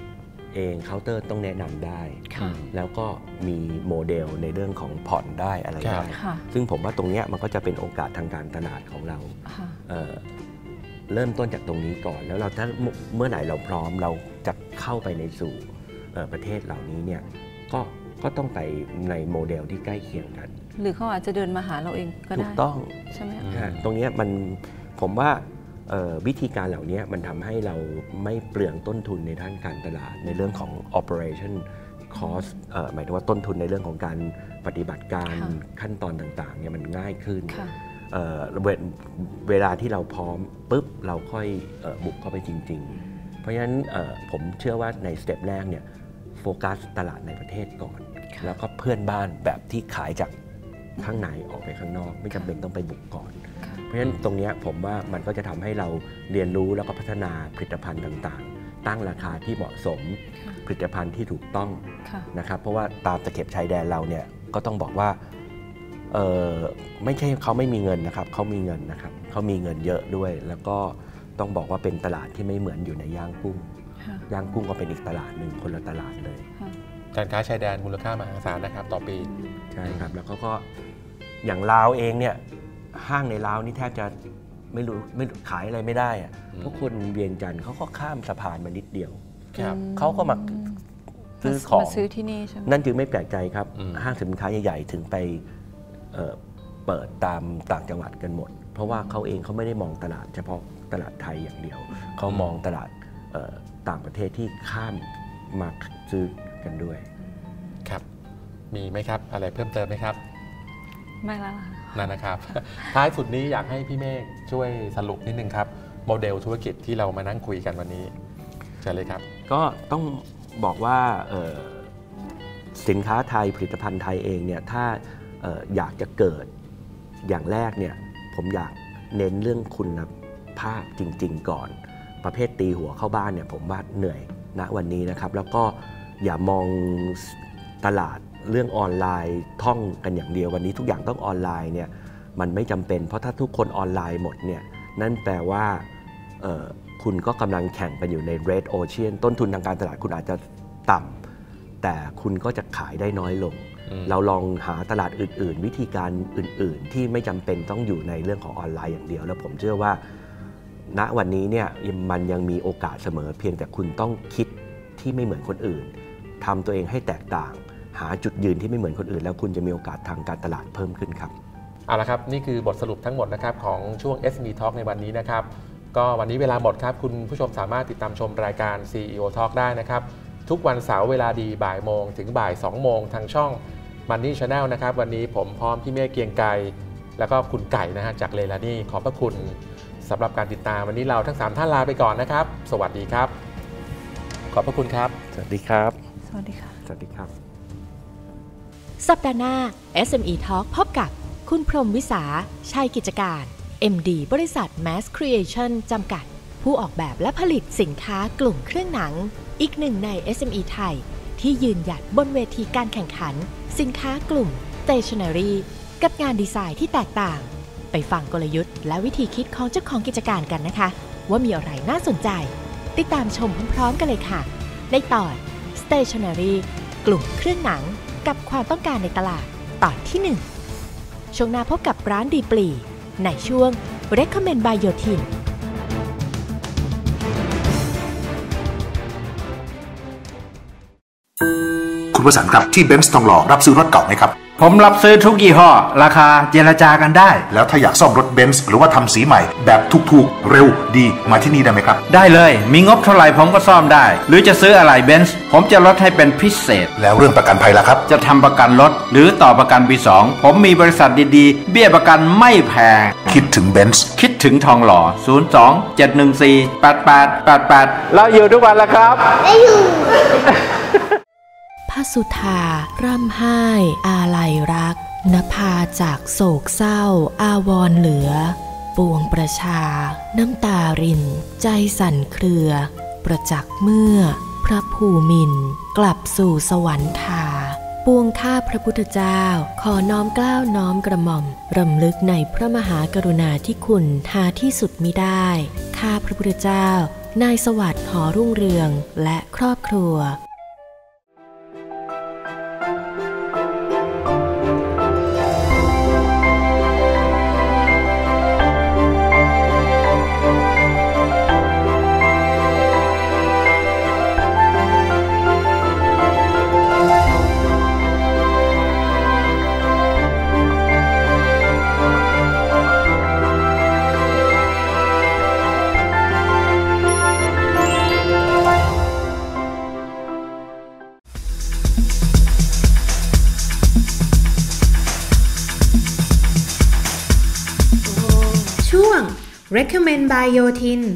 เองเคาน์เตอร์ต้องแนะนำได้แล้วก็มีโมเดลในเรื่องของผ่อนได้อะไรได้ซึ่งผมว่าตรงนี้มันก็จะเป็นโอกาสทางการตลาดของเราเริ่มต้นจากตรงนี้ก่อนแล้วเราถ้าเมื่อไหร่เราพร้อมเราจะเข้าไปในสู่ประเทศเหล่านี้เนี่ยก็ต้องไปในโมเดลที่ใกล้เคียงกันหรือเขาอาจจะเดินมาหาเราเองก็ได้ถูกต้องใช่ไหมตรงนี้ผมว่าวิธีการเหล่านี้มันทำให้เราไม่เปลืองต้นทุนในด้านการตลาดในเรื่องของ operation cost หมายถึงว่าต้นทุนในเรื่องของการปฏิบัติการขั้นตอนต่างๆเนี่ยมันง่ายขึ้นเวลาที่เราพร้อมปุ๊บเราค่อยบุกเข้าไปจริงๆเพราะฉะนั้นผมเชื่อว่าในสเต็ปแรกเนี่ยโฟกัสตลาดในประเทศก่อนแล้วก็เพื่อนบ้านแบบที่ขายจากข้างในออกไปข้างนอกไม่จำเป็นต้องไปบุกก่อนเพราะฉะนั้นตรงนี้ผมว่ามันก็จะทำให้เราเรียนรู้แล้วก็พัฒนาผลิตภัณฑ์ต่างๆตั้งราคาที่เหมาะสมผลิตภัณฑ์ที่ถูกต้องนะครับเพราะว่าตามตะเข็บชายแดนเราเนี่ยก็ต้องบอกว่าไม่ใช่เขาไม่มีเงินนะครับเขามีเงินนะครับเขามีเงินเยอะด้วยแล้วก็ต้องบอกว่าเป็นตลาดที่ไม่เหมือนอยู่ในย่างกุ้งย่างกุ้งก็เป็นอีกตลาดหนึ่งคนละตลาดเลยการค้าชายแดนมูลค่ามหาศาลนะครับต่อปีใช่ครับแล้วก็อย่างลาวเองเนี่ยห้างในลาวนี่แทบจะไม่ขายอะไรไม่ได้อะพวกคนเวียงจันทร์เขาก็ข้ามสะพานมานิดเดียวเขาก็มาซื้อของซื้อที่นี่ใช่ไหมนั่นจึงไม่แปลกใจครับห้างสินค้าใหญ่ๆถึงไปเปิดตามต่างจังหวัดกันหมดเพราะว่าเขาเองเขาไม่ได้มองตลาดเฉพาะตลาดไทยอย่างเดียวเขามองตลาดต่างประเทศที่ข้ามมาซื้อกันด้วยครับมีไหมครับอะไรเพิ่มเติมไหมครับไม่แล้วนั่นนะครับท้ายสุดนี้อยากให้พี่เมฆช่วยสรุปนิดนึงครับโมเดลธุรกิจที่เรามานั่งคุยกันวันนี้เชิญเลยครับก็ต้องบอกว่าสินค้าไทยผลิตภัณฑ์ไทยเองเนี่ยถ้าอยากจะเกิดอย่างแรกเนี่ยผมอยากเน้นเรื่องคุณภาพจริงๆก่อนประเภทตีหัวเข้าบ้านเนี่ยผมว่าเหนื่อยณวันนี้นะครับแล้วก็อย่ามองตลาดเรื่องออนไลน์ท่องกันอย่างเดียววันนี้ทุกอย่างต้องออนไลน์เนี่ยมันไม่จำเป็นเพราะถ้าทุกคนออนไลน์หมดเนี่ยนั่นแปลว่าคุณก็กำลังแข่งกันอยู่ใน Red Ocean ต้นทุนทางการตลาดคุณอาจจะต่ำแต่คุณก็จะขายได้น้อยลงเราลองหาตลาดอื่นๆวิธีการอื่นๆที่ไม่จำเป็นต้องอยู่ในเรื่องของออนไลน์อย่างเดียวแล้วผมเชื่อว่าณวันนี้เนี่ยมันยังมีโอกาสเสมอเพียงแต่คุณต้องคิดที่ไม่เหมือนคนอื่นทำตัวเองให้แตกต่างหาจุดยืนที่ไม่เหมือนคนอื่นแล้วคุณจะมีโอกาสทางการตลาดเพิ่มขึ้นครับเอาละครับนี่คือบทสรุปทั้งหมดนะครับของช่วง SME Talk ในวันนี้นะครับก็วันนี้เวลาหมดครับคุณผู้ชมสามารถติดตามชมรายการ CEO Talk ได้นะครับทุกวันเสาร์เวลาดีบ่ายโมงถึงบ่าย2โมงทางช่อง Money Channel นะครับวันนี้ผมพร้อมพี่เมฆเกียงไกรแล้วก็คุณไก่นะฮะจากเลลานี่ขอบพระคุณสำหรับการติดตามวันนี้เราทั้ง3ท่านลาไปก่อนนะครับสวัสดีครับขอบพระคุณครับสวัสดีครับสวัสดีค่ะสวัสดีครับสัปดาห์หน้า SME Talk พบกับคุณพรหมวิสาชัยกิจการ MD บริษัท Mass Creation จำกัดผู้ออกแบบและผลิตสินค้ากลุ่มเครื่องหนังอีกหนึ่งใน SME ไทยที่ยืนหยัดบนเวทีการแข่งขันสินค้ากลุ่ม Stationery กับงานดีไซน์ที่แตกต่างไปฟังกลยุทธ์และวิธีคิดของเจ้าของกิจการกันนะคะว่ามีอะไรน่าสนใจติดตามชมพร้อมๆกันเลยค่ะในตอน Stationery กลุ่มเครื่องหนังกับความต้องการในตลาดตอนที่ 1ช่วงหน้าพบกับร้านดีปลีในช่วง Recommend by Yotin คุณวสันต์ครับที่เบนซ์ทองหล่อรับซื้อรถเก่าไหมครับผมรับซื้อทุกยี่ห้อราคาเจรจากันได้แล้วถ้าอยากซ่อมรถเบนซ์หรือว่าทำสีใหม่แบบถูกๆเร็วดีมาที่นี่ได้ไหมครับได้เลยมีงบเท่าไหร่ผมก็ซ่อมได้หรือจะซื้ออะไรเบนซ์ผมจะลดให้เป็นพิเศษแล้วเรื่องประกันภัยล่ะครับจะทำประกันรถหรือต่อประกันปี2ผมมีบริษัทดีๆเบี้ยประกันไม่แพงคิดถึงเบนซ์คิดถึงทองหล่อ02-714-8888เราอยู่ทุกวันแล้วครับได้อยู่พระสุธาร่ำไห้อาลัยรักนภาจากโศกเศร้าอาวรณ์เหลือปวงประชาน้ำตารินใจสั่นเครือ ประจักษ์เมื่อพระภูมินทร์กลับสู่สวรรค์ธาปวงข้าพระพุทธเจ้าขอน้อมเกล้าน้อมกระหม่อมรำลึกในพระมหากรุณาธิคุณหาที่สุดมิได้ข้าพระพุทธเจ้านายสวัสดิ์หอรุ่งเรืองและครอบครัว Recommend by โยธิน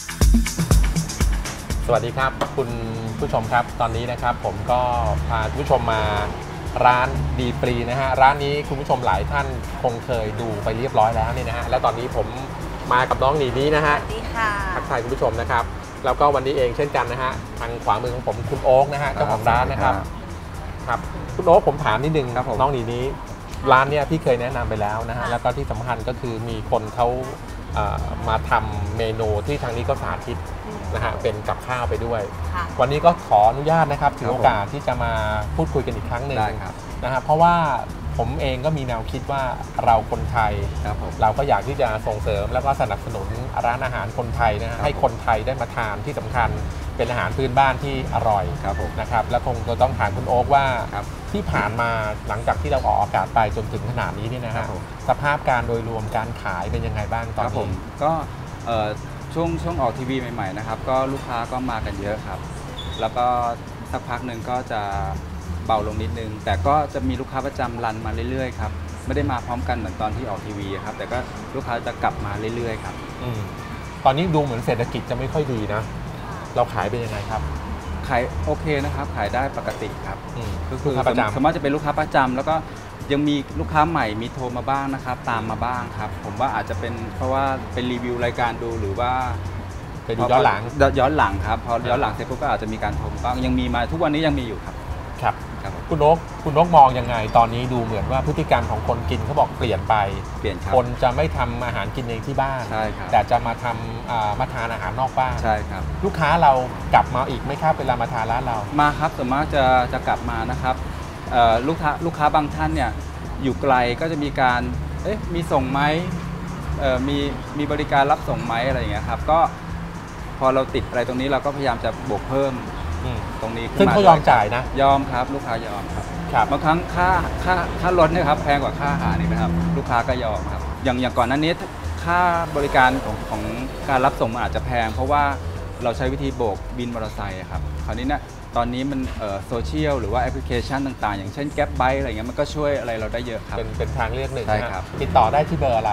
สวัสดีครับคุณผู้ชมครับตอนนี้นะครับผมก็พาคุณผู้ชมมาร้านดีปรีนะฮะร้านนี้คุณผู้ชมหลายท่านคงเคยดูไปเรียบร้อยแล้วนี่นะฮะและตอนนี้ผมมากับน้องหนีนี้นะฮะสวัสดีค่ะทักทายคุณผู้ชมนะครับแล้วก็วันนี้เองเช่นกันนะฮะทางขวามือของผมคุณโอ๊กนะฮะเจ้าของร้านนะครับครับคุณโอ๊กผมถามนิดนึงน้องหนีนี้ร้านเนี้ยพี่เคยแนะนำไปแล้วนะฮะแล้วก็ที่สำคัญก็คือมีคนเขามาทำเมนูที่ทางนี้ก็สาธิตนะฮะเป็นกับข้าวไปด้วยวันนี้ก็ขออนุญาตนะครับถือโอกาสที่จะมาพูดคุยกันอีกครั้งหนึ่งนะฮะเพราะว่าผมเองก็มีแนวคิดว่าเราคนไทยเราก็อยากที่จะส่งเสริมแล้วก็สนับสนุนร้านอาหารคนไทยนะฮะให้คนไทยได้มาทานที่สำคัญเป็นอาหารพื้นบ้านที่อร่อยนะครับและคงจะต้องถามคุณโอ๊กว่าที่ผ่านมาหลังจากที่เราออกอากาศไปจนถึงขนาดนี้นี่นะฮะสภาพการโดยรวมการขายเป็นยังไงบ้างตอนนี้ก็ช่วงออกทีวีใหม่ๆนะครับก็ลูกค้าก็มากันเยอะครับแล้วก็สักพักหนึ่งก็จะเบาลงนิดนึงแต่ก็จะมีลูกค้าประจำรันมาเรื่อยๆครับไม่ได้มาพร้อมกันเหมือนตอนที่ออกทีวีครับแต่ก็ลูกค้าจะกลับมาเรื่อยๆครับตอนนี้ดูเหมือนเศรษฐกิจจะไม่ค่อยดีนะเราขายเป็นยังไงครับขายโอเคนะครับขายได้ปกติครับก็คือสามารถจะเป็นลูกค้าประจำแล้วก็ยังมีลูกค้าใหม่มีโทรมาบ้างนะครับตามมาบ้างครับผมว่าอาจจะเป็นเพราะว่าเป็นรีวิวรายการดูหรือว่าไปดูย้อนหลังครับพอย้อนหลังเสร็จปุ๊บก็อาจจะมีการโทรบ้างยังมีมาทุกวันนี้ยังมีอยู่ครับคุณนกมองยังไงตอนนี้ดูเหมือนว่าพฤติกรรมของคนกินเขาบอกเปลี่ยนไปคนจะไม่ทำอาหารกินเองที่บ้านแต่จะมาทำมาทานอาหารนอกบ้านใช่ครับลูกค้าเรากลับมาอีกไหมครับเวลามาทานร้านเรามาครับส่วนมากจะกลับมานะครับลูกค้าบางท่านเนี่ยอยู่ไกลก็จะมีการมีส่งไหมมีบริการรับส่งไหมอะไรอย่างเงี้ยครับก็พอเราติดอะไรตรงนี้เราก็พยายามจะบวกเพิ่มตรงนี้ซึ่งเขายอมจ่ายนะยอมครับลูกค้ายอมครับบางครั้งค่ารถเนี่ยครับแพงกว่าค่าอาหารนี่นะครับลูกค้าก็ยอมครับอย่างก่อนหน้านี้ค่าบริการของการรับส่งมันอาจจะแพงเพราะว่าเราใช้วิธีโบกบินมอเตอร์ไซค์ครับคราวนี้เนี่ยตอนนี้มันโซเชียลหรือว่าแอปพลิเคชันต่างๆอย่างเช่น Grab Bike อะไรเงี้ยมันก็ช่วยอะไรเราได้เยอะครับเป็นทางเลือกหนึ่งใช่ครับติดต่อได้ที่เบอร์อะไร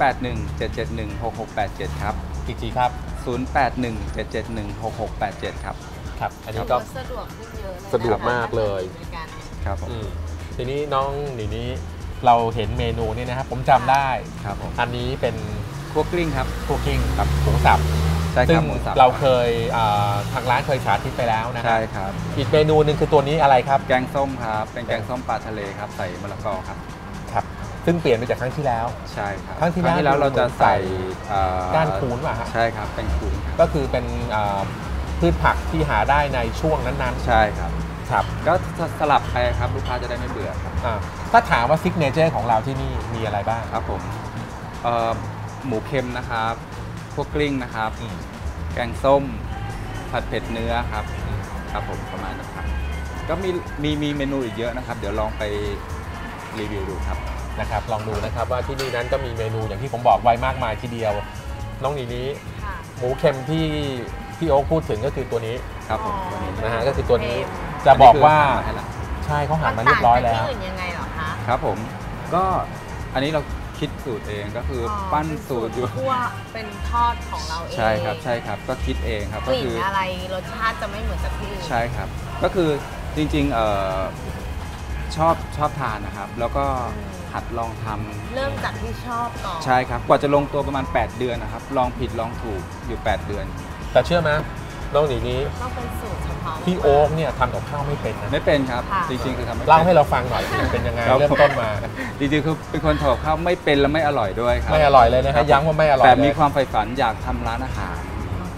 0817716687ครับอีกทีครับ 0817716687ครับครับอันนี้ก็สะดวกขึ้นเยอะสะดวกมากเลยครับทีนี้น้องหนีนี้เราเห็นเมนูนี่นะครับผมจำได้ครับอันนี้เป็นคั่วกลิ้งครับคั่วกลิ้งกับหมูสับซึ่งเราเคยทางร้านเคยสาธิตไปแล้วนะใช่ครับอีกเมนูหนึ่งคือตัวนี้อะไรครับแกงส้มครับเป็นแกงส้มปลาทะเลครับใส่มะละกอครับซึ่งเปลี่ยนไปจากครั้งที่แล้วใช่ครับครั้งที่แล้วเราจะใส่ก้านคูนป่ะฮะใช่ครับเป็นคูนก็คือเป็นพืชผักที่หาได้ในช่วงนั้นๆใช่ครับก็สลับไปครับลูกค้าจะได้ไม่เบื่อครับถ้าถามว่าซิกเนเจอร์ของเราที่นี่มีอะไรบ้างครับผมหมูเค็มนะครับพวกกลิ้งนะครับแกงส้มผัดเผ็ดเนื้อครับผมประมาณนั้นครับก็มีเมนูอีกเยอะนะครับเดี๋ยวลองไปรีวิวดูครับนะครับลองดูนะครับว่าที่นี่นั้นก็มีเมนูอย่างที่ผมบอกไว้มากมายทีเดียวน้องนี้หมูเค็มที่พี่โอ๊คพูดถึงก็คือตัวนี้ครับผมนะฮะก็คือตัวนี้จะบอกว่าใช่เขาหั่นมาเรียบร้อยแล้วที่อื่นยังไงเหรอคะครับผมก็อันนี้เราคิดสูตรเองก็คือปั้นสูตรอยู่คั่วเป็นทอดของเราเองใช่ครับก็คิดเองครับก็คืออะไรรสชาติจะไม่เหมือนจากที่อื่นใช่ครับก็คือจริงๆชอบทานนะครับแล้วก็หัดลองทำเริ่มจากที่ชอบก่อนใช่ครับกว่าจะลงตัวประมาณ8เดือนนะครับลองผิดลองถูกอยู่8เดือนแต่เชื่อไหมน้องหนีนี้ต้องเป็นสูตรเฉพาะพี่โอ๊คเนี่ยทำกับข้าวไม่เป็นนะไม่เป็นครับจริงๆคือทำเล่าให้เราฟังหน่อยเป็นยังไงเริ่มต้นมาจริงๆคือเป็นคนทำกับข้าวไม่เป็นและไม่อร่อยด้วยครับไม่อร่อยเลยนะฮะย้ำว่าไม่อร่อยแต่มีความใฝ่ฝันอยากทำร้านอาหาร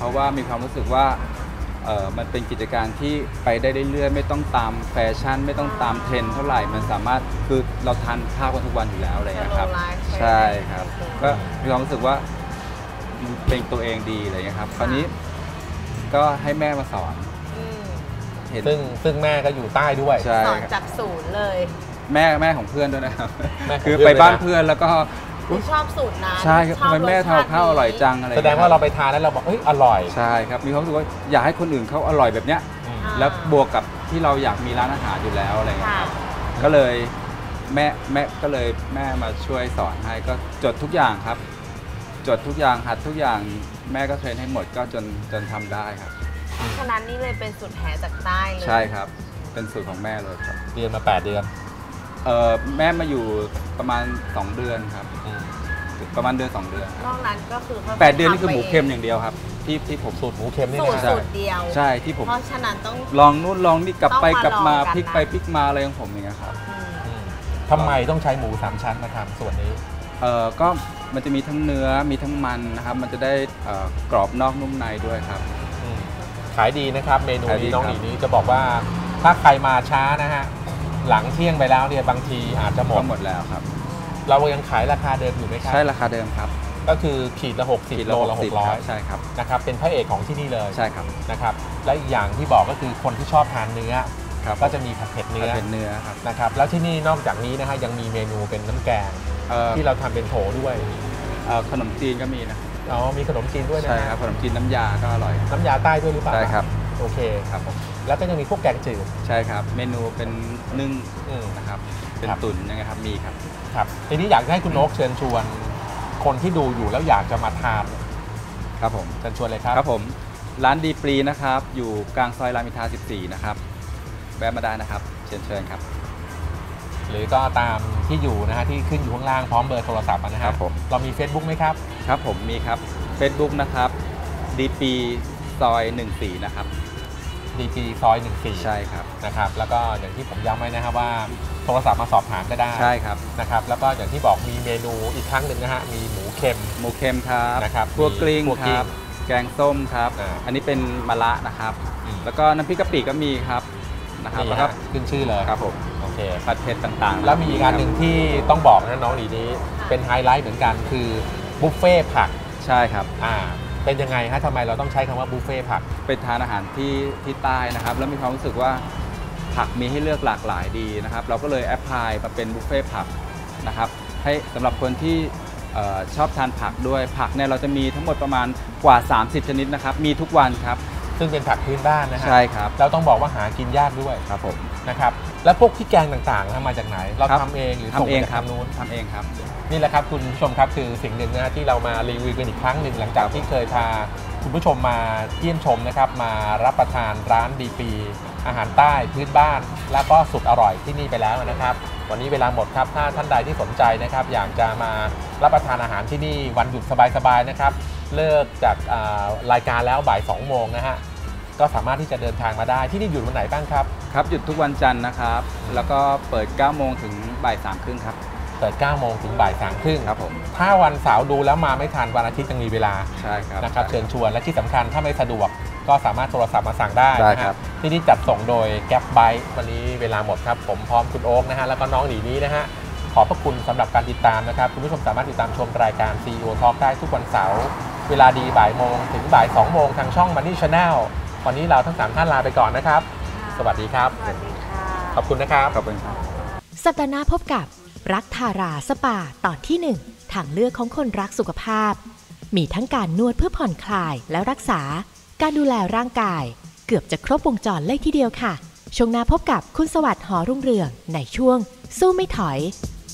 เพราะว่ามีความรู้สึกว่ามันเป็นกิจการที่ไปได้เรื่อยๆไม่ต้องตามแฟชั่นไม่ต้องตามเทรนด์เท่าไหร่มันสามารถคือเราทานข้าวกันทุกวันอยู่แล้วอะไรอย่างเงี้ยครับใช่ครับก็มีความรู้สึกว่าเป็นตัวเองดีอะไรอย่างเงี้ยครับคราวนี้ก็ให้แม่มาสอนซึ่งแม่ก็อยู่ใต้ด้วยสอนจากศูนย์เลยแม่ของเพื่อนด้วยนะครับคือไปบ้านเพื่อนแล้วก็ชอบสูตรนั้นใช่ครับทำไมแม่ทำข้าวอร่อยจังอะไรแสดงว่าเราไปทานแล้วเราบอกอร่อยใช่ครับมีความรู้สึกว่าอยากให้คนอื่นเขาอร่อยแบบเนี้ยแล้วบวกกับที่เราอยากมีร้านอาหารอยู่แล้วอะไรอย่างเงี้ยครับก็เลยแม่ก็เลยแม่มาช่วยสอนให้ก็จดทุกอย่างครับจดทุกอย่างหัดทุกอย่างแม่ก็เทรนให้หมดก็จนทำได้ครับฉะนั้นนี่เลยเป็นสูตรแหจากใต้เลยใช่ครับเป็นสูตรของแม่เลยครับเรียนมา8 เดือนแม่มาอยู่ประมาณ2 เดือนครับประมาณเดือน2 เดือนนอกนั้นก็คือ 8 เดือนนี่คือหมูเค็มอย่างเดียวครับที่ผมสูตรหมูเค็มนี่นะสูตรเดียวใช่ที่ผมเพราะฉะนั้นต้องลองนู่นลองนี่กลับไปกลับมาพลิกไปพลิกมาอะไรของผมอย่างเงี้ยครับทำไมต้องใช้หมู3 ชั้นมาทำส่วนนี้ก็มันจะมีทั้งเนื้อมีทั้งมันนะครับมันจะได้กรอบนอกนุ่มในด้วยครับขายดีนะครับเมนูนี้น้องหนีนี้จะบอกว่าถ้าใครมาช้านะฮะหลังเที่ยงไปแล้วเนี่ยบางทีอาจจะหมดแล้วครับเรายังขายราคาเดิมอยู่ไหมครับใช่ราคาเดิมครับก็คือขีดละ60 โลละ600 ใช่ครับนะครับเป็นพระเอกของที่นี่เลยใช่ครับนะครับและอีกอย่างที่บอกก็คือคนที่ชอบทานเนื้อก็จะมีผัดเผ็ดเนื้อครับนะครับแล้วที่นี่นอกจากนี้นะฮะยังมีเมนูเป็นน้ำแกงที่เราทำเป็นโถด้วยขนมจีนก็มีนะมีขนมจีนด้วยนะใช่ครับขนมจีนน้ำยาก็อร่อยน้ำยาใต้ด้วยหรือเปล่าใช่ครับโอเคครับแล้วก็ยังมีพวกแกงจืดใช่ครับเมนูเป็นนึ่งนะครับเป็นตุ๋นยังไงครับมีครับครับทีนี้อยากให้คุณนกเชิญชวนคนที่ดูอยู่แล้วอยากจะมาทานครับผมเชิญชวนเลยครับครับผมร้านดีปรีนะครับอยู่กลางซอยรามอินทรา14นะครับแวะมาได้นะครับเชิญครับหรือก็ตามที่อยู่นะฮะที่ขึ้นอยู่ข้างล่างพร้อมเบอร์โทรศัพท์นะครับเรามี Facebook ไหมครับครับผมมีครับ Facebook นะครับดีปรีซอย14นะครับดีปรีซอย14 ใช่ครับนะครับแล้วก็อย่างที่ผมย้ำไว้นะครับว่าโทรศัพท์มาสอบถามก็ได้ใช่ครับนะครับแล้วก็อย่างที่บอกมีเมนูอีกครั้งหนึ่งนะฮะมีหมูเค็มครับนะครับคั่วกลิ้งครับแกงส้มครับอันนี้เป็นมะระนะครับแล้วก็น้ำพริกกะปิก็มีครับนะครับแล้วก็ขึ้นชื่อเลยครับผมโอเคผัดเผ็ดต่างๆแล้วมีอีกอันหนึ่งที่ต้องบอกนะน้องดีนี้เป็นไฮไลท์เหมือนกันคือบุฟเฟ่ผักใช่ครับเป็นยังไงฮะทำไมเราต้องใช้คำว่าบุฟเฟ่ผักไปทานอาหารที่ใต้นะครับแล้วมีความรู้สึกว่าผักมีให้เลือกหลากหลายดีนะครับเราก็เลยแอพพลายมาเป็นบุฟเฟ่ผักนะครับให้สำหรับคนที่ชอบทานผักด้วยผักเนี่ยเราจะมีทั้งหมดประมาณกว่า30ชนิดนะครับมีทุกวันครับซึ่งเป็นผักพื้นบ้านนะฮะใช่ครับเราต้องบอกว่าหากินยากด้วยครับผมนะครับแล้วพวกพริกแกงต่างๆมาจากไหนเราทำเองหรือทำเองครับนู้นทำเองครับนี่แหละครับคุณผู้ชมครับคือสิ่งหนึ่งนะที่เรามารีวิวกันอีกครั้งหนึ่งหลังจากที่เคยพาคุณผู้ชมมาเยี่ยมชมนะครับมารับประทานร้านดีปรีอาหารใต้พื้นบ้านแล้วก็สุดอร่อยที่นี่ไปแล้วนะครับวันนี้เวลาหมดครับถ้าท่านใดที่สนใจนะครับอยากจะมารับประทานอาหารที่นี่วันหยุดสบายๆนะครับเลิกจากรายการแล้วบ่าย 2 โมงนะฮะก็สามารถที่จะเดินทางมาได้ที่นี่หยุดวันไหนบ้างครับครับหยุดทุกวันจันทร์นะครับแล้วก็เปิด 9 โมงถึงบ่าย 3 ครึ่งครับเปิด 9 โมงถึงบ่าย 3 ครึ่งครับผมถ้าวันเสาร์ดูแล้วมาไม่ทันวันอาทิตย์ยังมีเวลาใช่ครับนะครับเชิญชวนและที่สำคัญถ้าไม่สะดวกก็สามารถโทรศัพท์มาสั่งได้ครับที่นี่จัดส่งโดยแก๊ปไบค์วันนี้เวลาหมดครับผมพร้อมคุณโอ๊คนะฮะแล้วก็น้องหนีนี้นะฮะขอบพระคุณสำหรับการติดตามนะครับคุณผู้ชมสามารถติดตามชมรายการ CEO Talk ได้ทุกวันเสาร์เวลาดีบ่ายโมงถึงบ่าย 2 โมงทางช่อง Money Channel วันนี้เราทั้ง3ท่านลาไปก่อนนะครับสวัสดีครับสวัสดีค่ะขอบคุณนะครับขอบคุณครับสัปดาห์หน้าพบกับรักทาราสปาตอนที่1ทางเลือกของคนรักสุขภาพมีทั้งการนวดเพื่อผ่อนคลายและรักษาการดูแลร่างกายเกือบจะครบวงจรเลยทีเดียวค่ะช่วงหน้าพบกับคุณสวัสดิ์หอรุ่งเรืองในช่วงสู้ไม่ถอย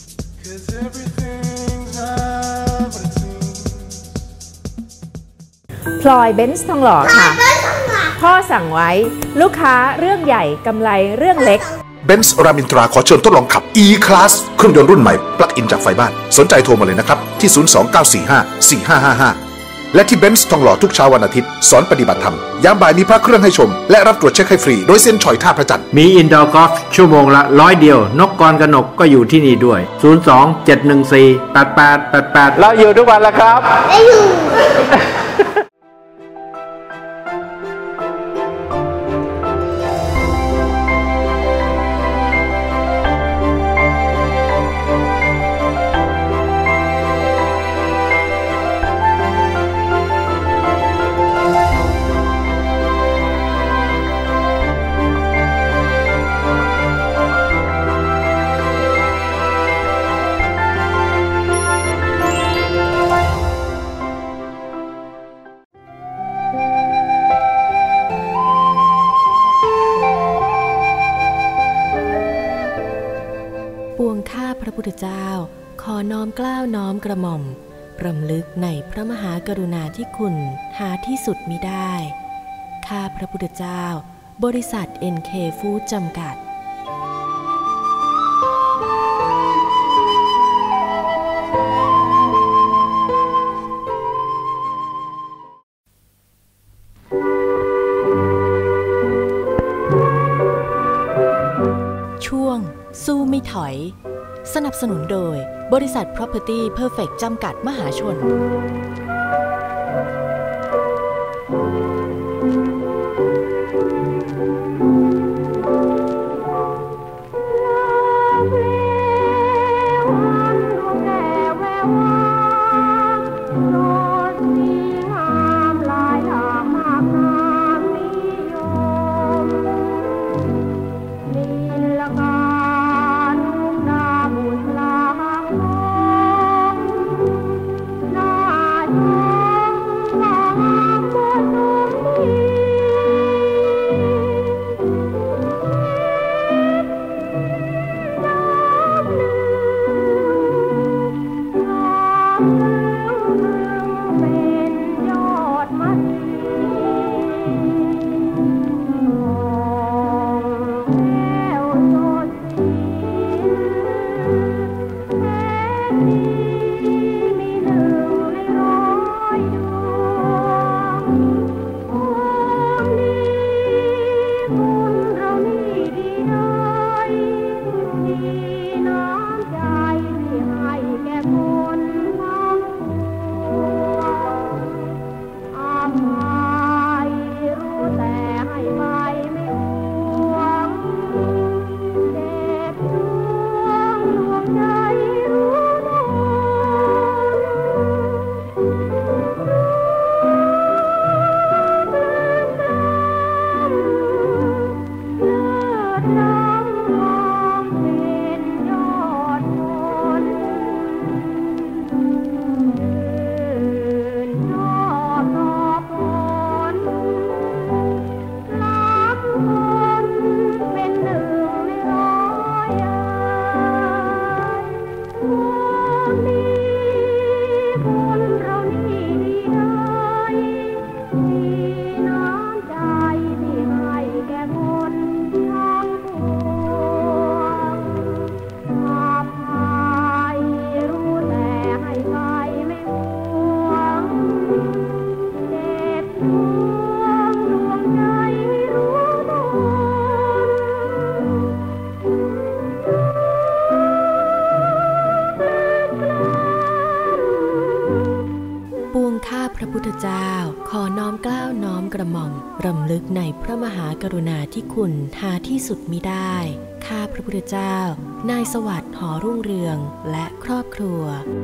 พลอยเบนซ์ทองหล่อค่ะพ่อสั่งไว้ลูกค้าเรื่องใหญ่กำไรเรื่องเล็กเบนซ์รามินทราขอเชิญทดลองขับ E-Class เครื่องยนต์รุ่นใหม่ปลั๊กอินจากไฟบ้านสนใจโทรมาเลยนะครับที่029454555และที่เบนซ์ทองหล่อทุกเช้าวันอาทิตย์สอนปฏิบัติธรรมยามบ่ายมีพระเครื่องให้ชมและรับตรวจเช็คให้ฟรีโดยเส้นฉอยท่าพระจันทร์มีอินดอร์กอล์ฟชั่วโมงละ100 เดียวนกกรกนกก็อยู่ที่นี่ด้วย027148888 เราอยู่ทุกวันแล้วครับได้อยู่พุทธเจ้าขอน้อมเกล้าน้อมกระหม่อมรำลึกในพระมหากรุณาธิคุณหาที่สุดมิได้ข้าพระพุทธเจ้าบริษัท NK Food จำกัดช่วงสู้ไม่ถอยสนับสนุนโดยบริษัท Property Perfect จำกัดมหาชนพระพุทธเจ้าขอน้อมเกล้าน้อมกระหม่อมรำลึกในพระมหากรุณาธิคุณหาที่สุดมิได้ข้าพระพุทธเจ้านายสวัสดิ์หอรุ่งเรืองและครอบครัว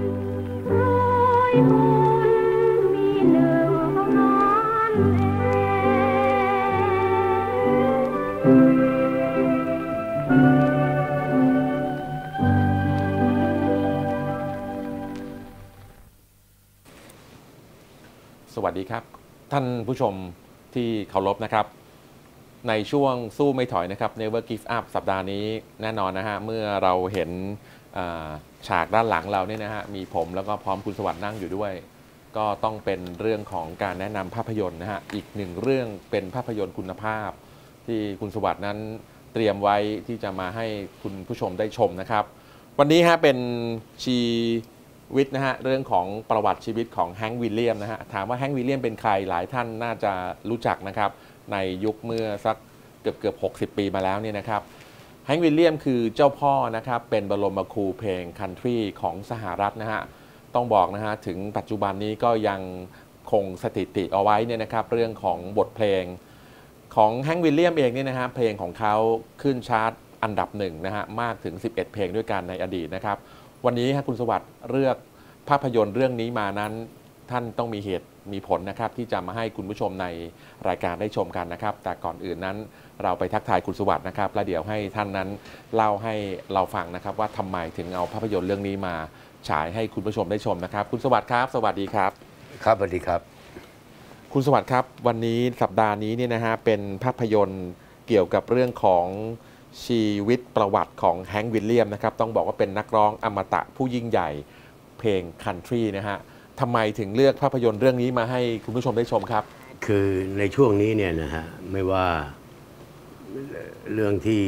สวัสดีครับท่านผู้ชมที่เคารพนะครับในช่วงสู้ไม่ถอยนะครับ Never Give Up สัปดาห์นี้แน่นอนนะฮะเมื่อเราเห็นฉากด้านหลังเราเนี่ยนะฮะมีผมแล้วก็พร้อมคุณสวัสดิ์นั่งอยู่ด้วยก็ต้องเป็นเรื่องของการแนะนำภาพยนตร์นะฮะอีกหนึ่งเรื่องเป็นภาพยนตร์คุณภาพที่คุณสวัสดิ์นั้นเตรียมไว้ที่จะมาให้คุณผู้ชมได้ชมนะครับวันนี้ฮะเป็นชีวิตนะฮะเรื่องของประวัติชีวิตของแฮงค์วิลเลียมนะฮะถามว่าแฮงค์วิลเลียมเป็นใครหลายท่านน่าจะรู้จักนะครับในยุคเมื่อสักเกือบ60 ปีมาแล้วเนี่ยนะครับแฮงค์วิลเลียมคือเจ้าพ่อนะครับเป็นบรมครูเพลงคันทรีของสหรัฐนะฮะต้องบอกนะฮะถึงปัจจุบันนี้ก็ยังคงสถิติเอาไว้เนี่ยนะครับเรื่องของบทเพลงของแฮงค์วิลเลียมเองเนี่ยนะฮะเพลงของเขาขึ้นชาร์ตอันดับ1นะฮะมากถึง11เพลงด้วยกันในอดีตนะครับวันนี้คุณสวัสดิ์เลือกภาพยนตร์เรื่องนี้มานั้นท่านต้องมีเหตุมีผลนะครับที่จะมาให้คุณผู้ชมในรายการได้ชมกันนะครับแต่ก่อนอื่นนั้นเราไปทักทายคุณสวัสดิ์นะครับและเดี๋ยวให้ท่านนั้นเล่าให้เราฟังนะครับว่าทำไมถึงเอาภาพยนตร์เรื่องนี้มาฉายให้คุณผู้ชมได้ชมนะครับคุณสวัสดิ์ครับสวัสดีครับครับสวัสดีครับคุณสวัสดิ์ครับวันนี้สัปดาห์นี้เนี่ยนะฮะเป็นภาพยนตร์เกี่ยวกับเรื่องของชีวิตประวัติของแฮงค์ วิลเลียมนะครับต้องบอกว่าเป็นนักร้องอมตะผู้ยิ่งใหญ่เพลงคันทรีนะฮะทำไมถึงเลือกภาพยนตร์เรื่องนี้มาให้คุณผู้ชมได้ชมครับคือในช่วงนี้เนี่ยนะฮะไม่ว่าเรื่องที่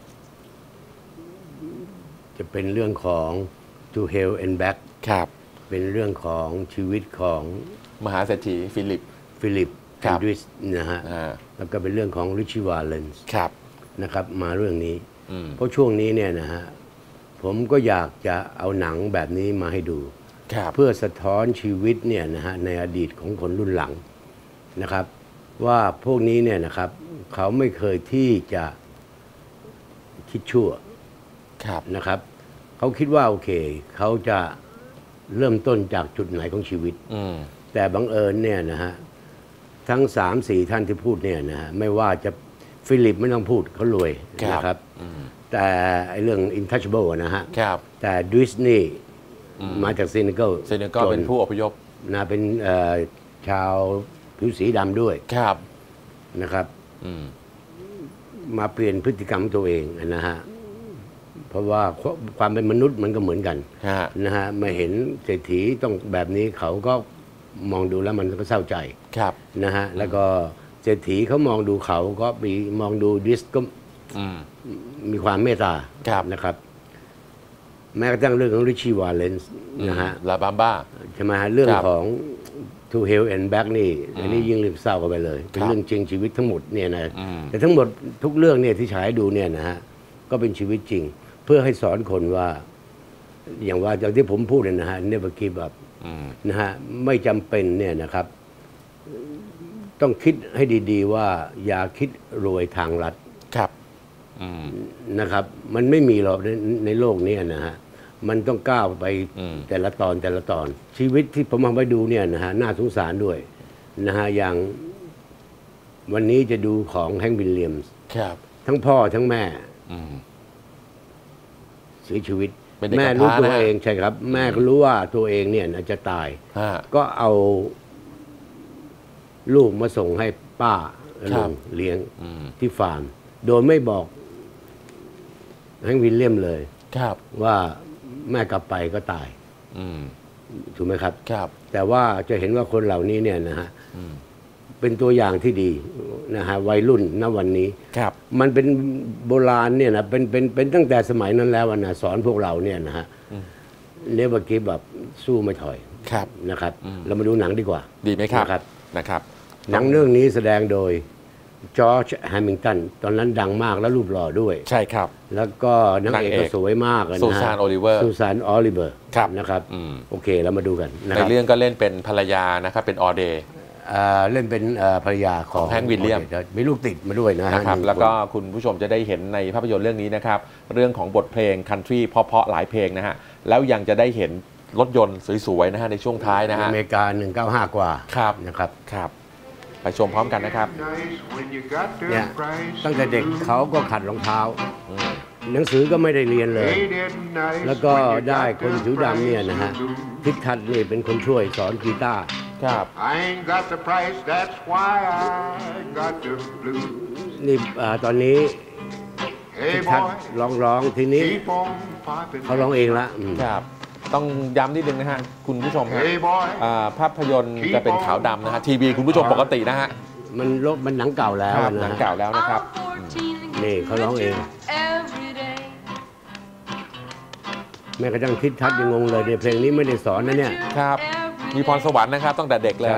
จะเป็นเรื่องของ To Hell and Back ครับเป็นเรื่องของชีวิตของมหาเศรษฐีฟิลิปแอนดริสนะฮะแล้วก็เป็นเรื่องของริช วาเลนส์นะครับมาเรื่องนี้เพราะช่วงนี้เนี่ยนะฮะผมก็อยากจะเอาหนังแบบนี้มาให้ดูเพื่อสะท้อนชีวิตเนี่ยนะฮะในอดีตของคนรุ่นหลังนะครับว่าพวกนี้เนี่ยนะครับเขาไม่เคยที่จะคิดชั่วนะครับเขาคิดว่าโอเคเขาจะเริ่มต้นจากจุดไหนของชีวิตแต่บังเอิญเนี่ยนะฮะทั้ง 3-4 ท่านที่พูดเนี่ยนะฮะไม่ว่าจะฟิลิปไม่ต้องพูดเขารวยนะครับแต่เรื่อง Intouchable นะฮะแต่ดิสนีย์มาจากเซเนกัลเป็นผู้อพยพนะเป็นชาวผิวสีดำด้วยนะครับมาเปลี่ยนพฤติกรรมตัวเองนะฮะเพราะว่าความเป็นมนุษย์มันก็เหมือนกันนะฮะมาเห็นเศรษฐีต้องแบบนี้เขาก็มองดูแล้วมันก็เศร้าใจนะฮะแล้วก็เศรษฐีเขามองดูเขาก็มองดูดิสก็มีความเมตตานะครับแม้กระทั่งเรื่องของริช วาเลนส์นะฮะลาบัมบ้าใช่ไหมเรื่องของ To Hell and Back นี่อันนี้ยิ่งลืมเศร้ากันไปเลยเป็นเรื่องจริงชีวิตทั้งหมดเนี่ยนะแต่ทั้งหมดทุกเรื่องเนี่ยที่ฉายดูเนี่ยนะฮะก็เป็นชีวิตจริงเพื่อให้สอนคนว่าอย่างว่าจากที่ผมพูดเลยนะฮะ never give up นะฮะไม่จำเป็นเนี่ยนะครับต้องคิดให้ดีๆว่าอย่าคิดรวยทางลัดนะครับมันไม่มีหรอกในโลกนี้นะฮะมันต้องก้าวไปแต่ละตอนชีวิตที่ผมเอาไปดูเนี่ยนะฮะน่าสงสารด้วยนะฮะอย่างวันนี้จะดูของแฮงค์ วิลเลียมส์ทั้งพ่อทั้งแม่เสียชีวิตแม่รู้ตัวเองใช่ครับแม่ก็รู้ว่าตัวเองเนี่ยจะตายก็เอาลูกมาส่งให้ป้าลุงเลี้ยงที่ฟาร์มโดยไม่บอกแฮงค์ วิลเลียมเลยว่าแม่กลับไปก็ตายถูกไหมครับแต่ว่าจะเห็นว่าคนเหล่านี้เนี่ยนะฮะเป็นตัวอย่างที่ดีนะฮะวัยรุ่นณวันนี้มันเป็นโบราณเนี่ยนะเป็นตั้งแต่สมัยนั้นแล้วนะสอนพวกเราเนี่ยนะฮะเนเวอร์กิฟแบบสู้ไม่ถอยนะครับเรามาดูหนังดีกว่าดีไหมครับนะครับหนังเรื่องนี้แสดงโดยจอร์จ แฮมิงตันตอนนั้นดังมากและรูปหล่อด้วยใช่ครับแล้วก็นางเอกก็สวยมากนะฮะซูซาน ออลิเวอร์นะครับโอเคเรามาดูกันในเรื่องก็เล่นเป็นภรรยานะครับเป็นออเดย์เล่นเป็นภรรยาของแฮงค์ วิลเลียมมีลูกติดมาด้วยนะครับแล้วก็คุณผู้ชมจะได้เห็นในภาพยนตร์เรื่องนี้นะครับเรื่องของบทเพลงคันทรีเพราะหลายเพลงนะฮะแล้วยังจะได้เห็นรถยนต์สวยๆนะฮะในช่วงท้ายนะฮะอเมริกา195กว่านะครับไปชมพร้อมกันนะครับเนี่ยตั้งแต่เด็กเขาก็ขัดรองเท้าหนังสือก็ไม่ได้เรียนเลยแล้วก็ได้คนผิวดำเนี่ยนะฮะทิศทัศน์นี่เป็นคนช่วยสอนกีตาร์นี่ตอนนี้ทิศทัศน์ร้องทีนี้เขาร้องเองละต้องย้ำนิดนึงนะฮะคุณผู้ชมฮะภาพยนตร์จะเป็นขาวดำนะฮะทีวีคุณผู้ชมปกตินะฮะมันหนังเก่าแล้วหนังเก่าแล้วนะครับนี่เขาร้องเองแม้กระทั่งทิศทัศน์ยังงงเลยในเพลงนี้ไม่ได้สอนนะเนี่ยครับมีพรสวรรค์นะครับตั้งแต่เด็กเลย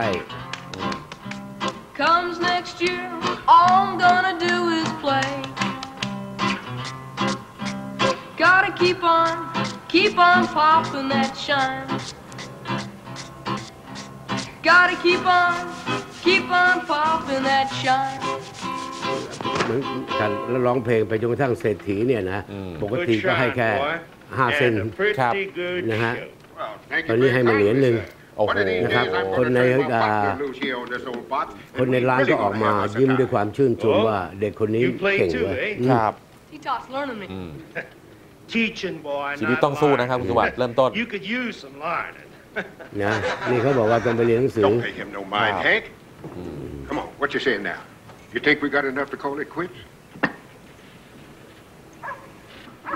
Comes next year all I'm gonna do is play Gotta keep on popping that shine Gotta keep on popping that shine แล้วร้องเพลงไปจนกระทั่งเศรษฐีเนี่ยนะปกติก็ให้แค่5 เซนนะฮะตอนนี้ให้มาเหรียญนึงนะครับคนในร้านก็ออกมายิ้มด้วยความชื่นชมว่าเด็กคนนี้เก่งเลยชีวิตต้องสู้นะครับคุณสวัสดิ์เริ่มต้นนะนี่เขาบอกว่าต้องไปเรียนหนังสือ Come on, what you saying now? You think we got enough to call it quits?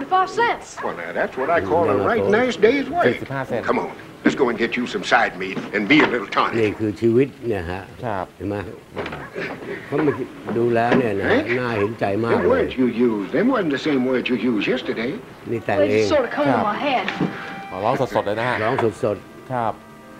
65 cents. Well, now, that's what I call a right nice day's work. 45 เซนต์ Come on, let's go and get you some side meat and be a little นี่ tonic. คือชีวิตเนี่ยฮะครับเห็นไหมเขามาดูแล้วเนี่ยนะน่าเห็นใจมาก Them เลย words you used, them wasn't the same words you used yesterday. นี่แต่ง Well, เอ it ง just sort of come into my head. ร้องสดๆเลยนะฮะร้องสดครับ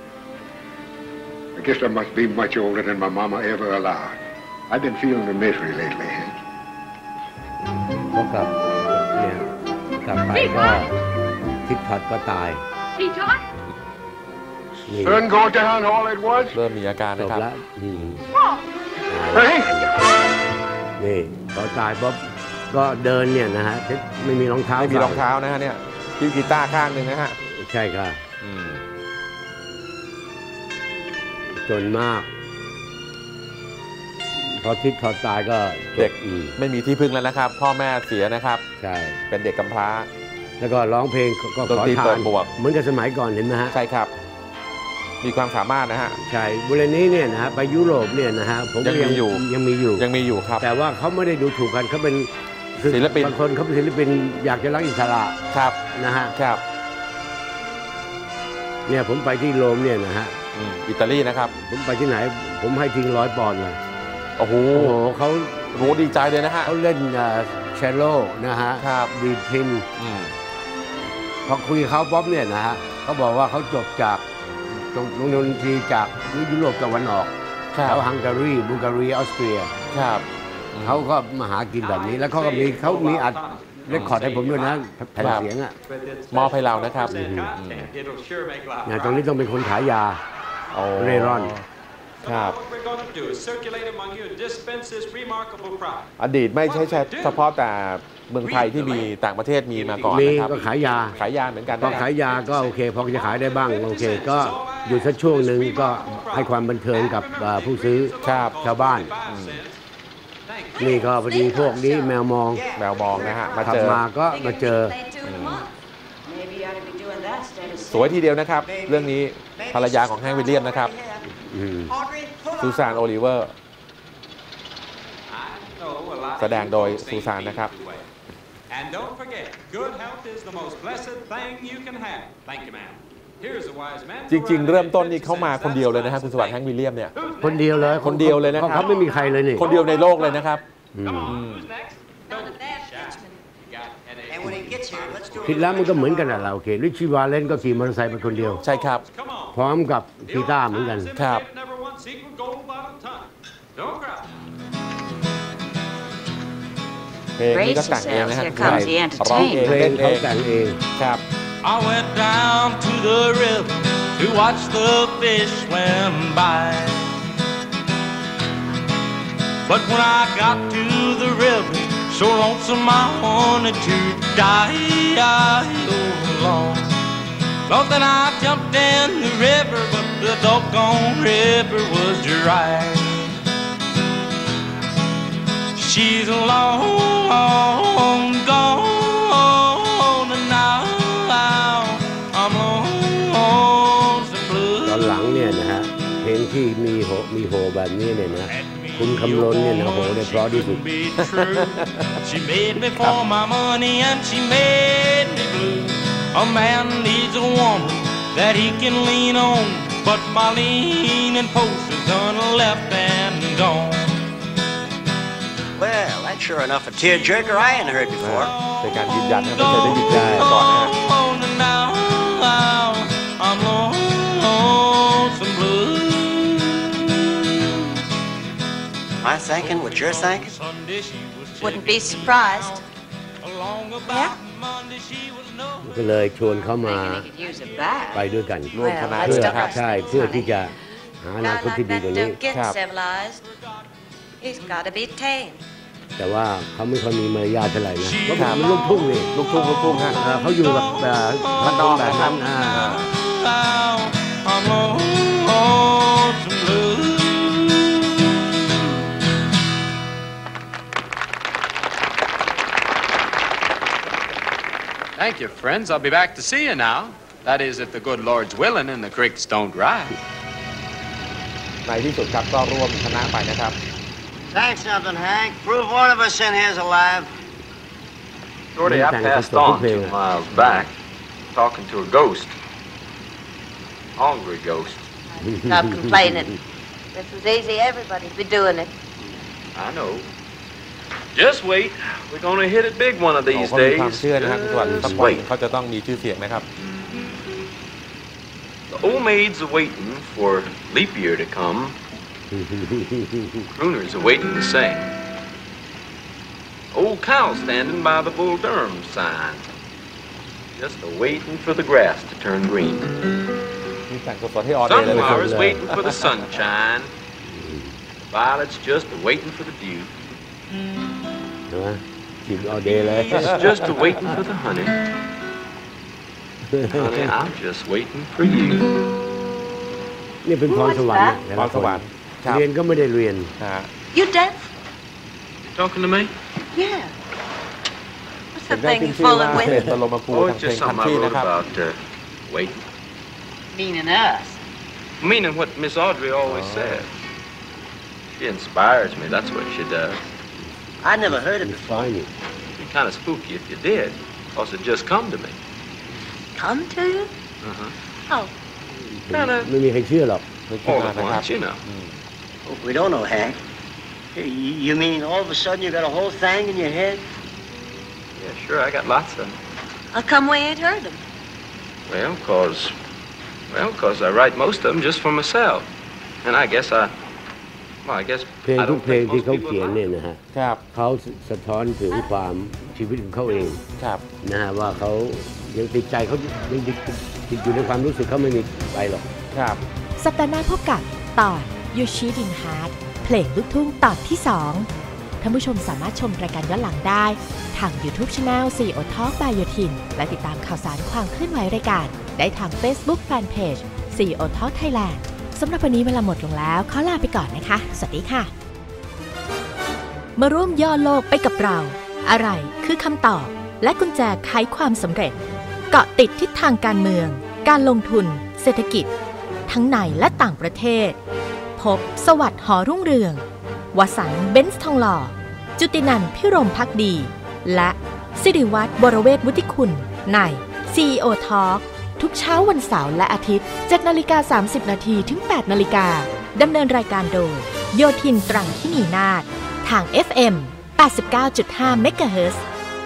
I guess I must be much older than my mama ever allowed. I've been feeling the misery lately, Hank. ๆพอกลับเนี่ยกลับไปก็ทิศผัดก็ตาย Teapot? นี่ Son going down all at once? เริ่มมีอาการจนะบครับแล้ว Hey! นี่พอตายปุ๊บก็เดินเนี่ยนะฮะไม่มีรองเท้าไม่มีใส่รองเท้านะฮะเนี่ยที่กีตาร์ข้างหนึ่งนะฮะใช่ค่ะจนมาก พอทิศพอตายก็เด็กไม่มีที่พึ่งแล้วนะครับ พ่อแม่เสียนะครับใช่เป็นเด็กกำพร้าแล้วก็ร้องเพลงก็ดนขอตรีทาเปินดบวกเหมือนกับสมัยก่อนเห็นไหมฮะใช่ครับ มีความสามารถนะฮะใช่บุเรนี้เนี่ยนะฮะไปยุโรปเนี่ยนะฮะผมยังมีอยู่ยังมีอยู่ยังมีอยู่ครับแต่ว่าเขาไม่ได้ดูถูกกันเขาเป็นคือศิลปินบางคนเขาเป็นศิลปินอยากจะรักอิสระครับนะฮะครับเนี่ยผมไปที่โรมเนี่ยนะฮะอิตาลีนะครับผมไปที่ไหนผมให้ทิ้ง100 ปอนด์เลยโอ้โหเขาโหดีใจเลยนะฮะเขาเล่นเชลโลนะฮะดีดพินพอคุยเขาป๊อปเนี่ยนะฮะเขาบอกว่าเขาจบจากโรงเรียนดนตรีจากยุโรปตะวันออกเขาฮังการีบูการีออสเตรียครับเขาก็มาหากินแบบนี้แล้วเขามีอัดเรคคอร์ดให้ผมด้วยนะแผ่นเสียงอ่ะมอบให้เรานะครับตรงนี้ต้องเป็นคนขายยาเร่ร่อนครับ อดีตไม่ใช่เฉพาะแต่เมืองไทยที่มีต่างประเทศมีมาก่อนนะครับก็ขายยาเหมือนกันพอขายยาก็โอเคพอจะขายได้บ้างโอเคก็อยู่สักช่วงหนึ่งก็ให้ความบันเทิงกับผู้ซื้อชาวบ้านนี่ก็พอดีพวกนี้แมวมองนะฮะมาเจอสวยทีเดียวนะครับเรื่องนี้ภรรยาของแฮงค์วิลเลียมนะครับซูซานโอลิเวอร์แสดงโดยซูซานนะครับจริงๆเริ่มต้นนี่เข้ามาคนเดียวเลยนะครับคุณสวัสดิ์แฮงค์วิลเลียมเนี่ยคนเดียวเลยนะครับเขาไม่มีใครเลยนี่คนเดียวในโลกเลยนะครับคิดแล้วมันก็เหมือนกันอะเราโอเคริชชี่วาเลนก็ขี่มอเตอร์ไซค์เป็นคนเดียวใช่ครับพร้อมกับกีตาร์เหมือนกันครับเพลงนี้ก็แต่งเองนะฮะร้องเองเล่นเองแต่งเองครับ I went down to the river to watch the fish swim by but when I got to the river so lonesome I wanted to die oh Lord thought that I jumped in the river but the doggone river was dry she's long gone and now I'm lonesome blue ตอนหลังเนี่ยนะฮะเพลงที่มีโหแบบนี้เนี่ยนะคุณคำล้นเนี่ยนะโหได้เพราะที่สุด She made me for my money and she made me blue A man needs a woman that he can lean on but my leaning post is on the left and gone Well that's sure enough a tearjerker I hadn't heard before เป็นการยืนยันนะไม่เคยได้ยินมาก่อนนะ I'm lonesome blue Am I thinking what you're thinking? Wouldn't be surprised. Yeah? ก็เลยชวนเขามาไปด้วยกันร่วมคณะเพื่อที่จะหาอนาคตที่ดีกว่านี้แต่ว่าเขาไม่ค่อยมีมารยาทเท่าไหร่นะเพราะผมลูกทุ่งนี่ลูกทุ่งฮะเขาอยู่กับบ้านนอกแบบนั้น Thank you, friends. I'll be back to see you now. That is, if the good Lord's willing and the creeks don't rise. ในที่สุดครับก็ร่วมคณะไปนะครับ Thanks something, Hank. Prove one of us in here's alive. Shorty, I passed on 2 miles back, talking to a ghost. Hungry ghost. Stop complaining. This was easy. Everybody'd be doing it. I know. Just wait. We're gonna hit it big one of these เขามีความ days. เชื่อนะครับส่วนสัก Just วัน wait. เขาจะต้องมีชื่อเสียงนะครับ The old maids are waiting for leap year to come. Crooners are waiting to sing. Old cow standing by the Bull Durham sign. Just a-waiting for the grass to turn green. มีแต่งสดๆให้ออเดย์เลยนะครับ Sunflowers waiting for the sunshine. Violets just a-waiting for the dew. กินออเดย์เลย It's just a-waiting for the honey. Honey, I'm just waiting for you. นี่เป็นพรสวรรค์พรสวรรค์เรียนก็ไม่ได้เรียน You deaf? You talking to me? Yeah. What's ถึ the งได้ thing ขึ้น you ชื่อว่า fooling ต with? ลมาคู Oh, ทาง it's เพลง just คัน something ทรี I นะ wrote ครับ about waiting. Meaning us. Meaning what Miss Audrey always said. She inspires me, that's what she does. I never heard it before. It'd be kind of spooky if you did, because it just come to me. Come to you? Uh-huh. Oh. Kind of ไม่มีใครเชื่อหรอก all at once, you know. Oh, we don't know, Hank. Hey, you mean all of a sudden you got a whole thing in your head? Yeah, sure, I got lots of them. How come we ain't heard them? Well, 'cause I write most of them just for myself. And I guess เพลง I ทุก don't เพลง think ที่ most เขา people เขียน like เนี่ยนะฮะเขาสะท้อนถึงความชีวิตของเขาเองนะฮะว่าเขายังติดใจเขายังติดอยู่ในความรู้สึกเขาไม่มีไปหรอกสัปดาห์หน้าพบกับตอน You Cheat in Heart เพลงลูกทุ่งตอนที่ 2 ท่านผู้ชมสามารถชมรายการย้อนหลังได้ทาง YouTube Channel CEO Talk by โยธินและติดตามข่าวสารความเคลื่อนไหวรายการได้ทาง Facebook Fanpage CEO Talk Thailand สำหรับวันนี้เวลาหมดลงแล้วขอลาไปก่อนนะคะ สวัสดีค่ะ มาร่วมย่อโลกไปกับเรา อะไรคือคำตอบและกุญแจไขความสำเร็จ เกาะติดทิศทางการเมือง การลงทุน เศรษฐกิจ ทั้งในและต่างประเทศ พบสวัสดิ์หอรุ่งเรือง วสันต์เบนซ์ทองหล่อ จุตินันท์พิรมภักดี และสิริวัฒน์วรเวทวุฒิคุณใน CEO Talk ทุกเช้าวันเสาร์และอาทิตย์ 7:30 น.ถึง 8:00 น.ดำเนินรายการโดยโยธินตรังที่นีนาถทาง FM 89.5 เมกะเฮิรตซ์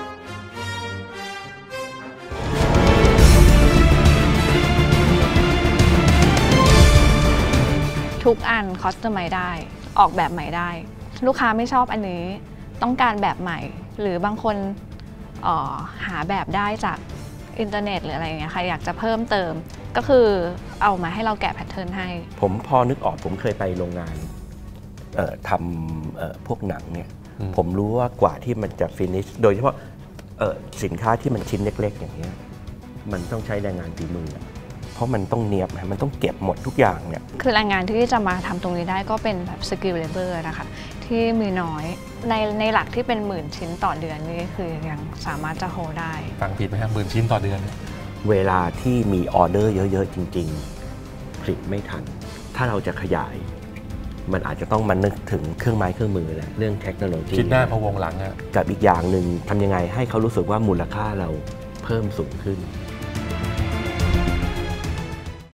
ทุกอันคอสตอมไมซ์ได้ออกแบบใหม่ได้ลูกค้าไม่ชอบอันนี้ต้องการแบบใหม่หรือบางคนหาแบบได้จากอินเทอร์เน็ตหรืออะไรอย่างเงี้ยค่ะอยากจะเพิ่มเติมก็คือเอามาให้เราแกะแพทเทิร์นให้ผมพอนึกออกผมเคยไปโรงงานทำพวกหนังเนี่ยผมรู้ว่ากว่าที่มันจะฟินิชโดยเฉพาะสินค้าที่มันชิ้นเล็กๆอย่างเงี้ยมันต้องใช้แรงงานฝีมือเพราะมันต้องเนียบมันต้องเก็บหมดทุกอย่างเนี่ยคือแรงงานที่จะมาทำตรงนี้ได้ก็เป็นแบบสกิลเลเบอร์นะคะที่มีน้อยในหลักที่เป็น10,000 ชิ้นต่อเดือนนี่คือยังสามารถจะโฮได้ฟังผิดไหมครับ10,000 ชิ้นต่อเดือนเวลาที่มีออเดอร์เยอะๆจริงๆผลิตไม่ทันถ้าเราจะขยายมันอาจจะต้องมานึกถึงเครื่องไม้เครื่องมือแหละเรื่องเทคโนโลยีคิดหน้าพะวงหลังกับอีกอย่างหนึ่งทำยังไงให้เขารู้สึกว่ามูลค่าเราเพิ่มสูงขึ้น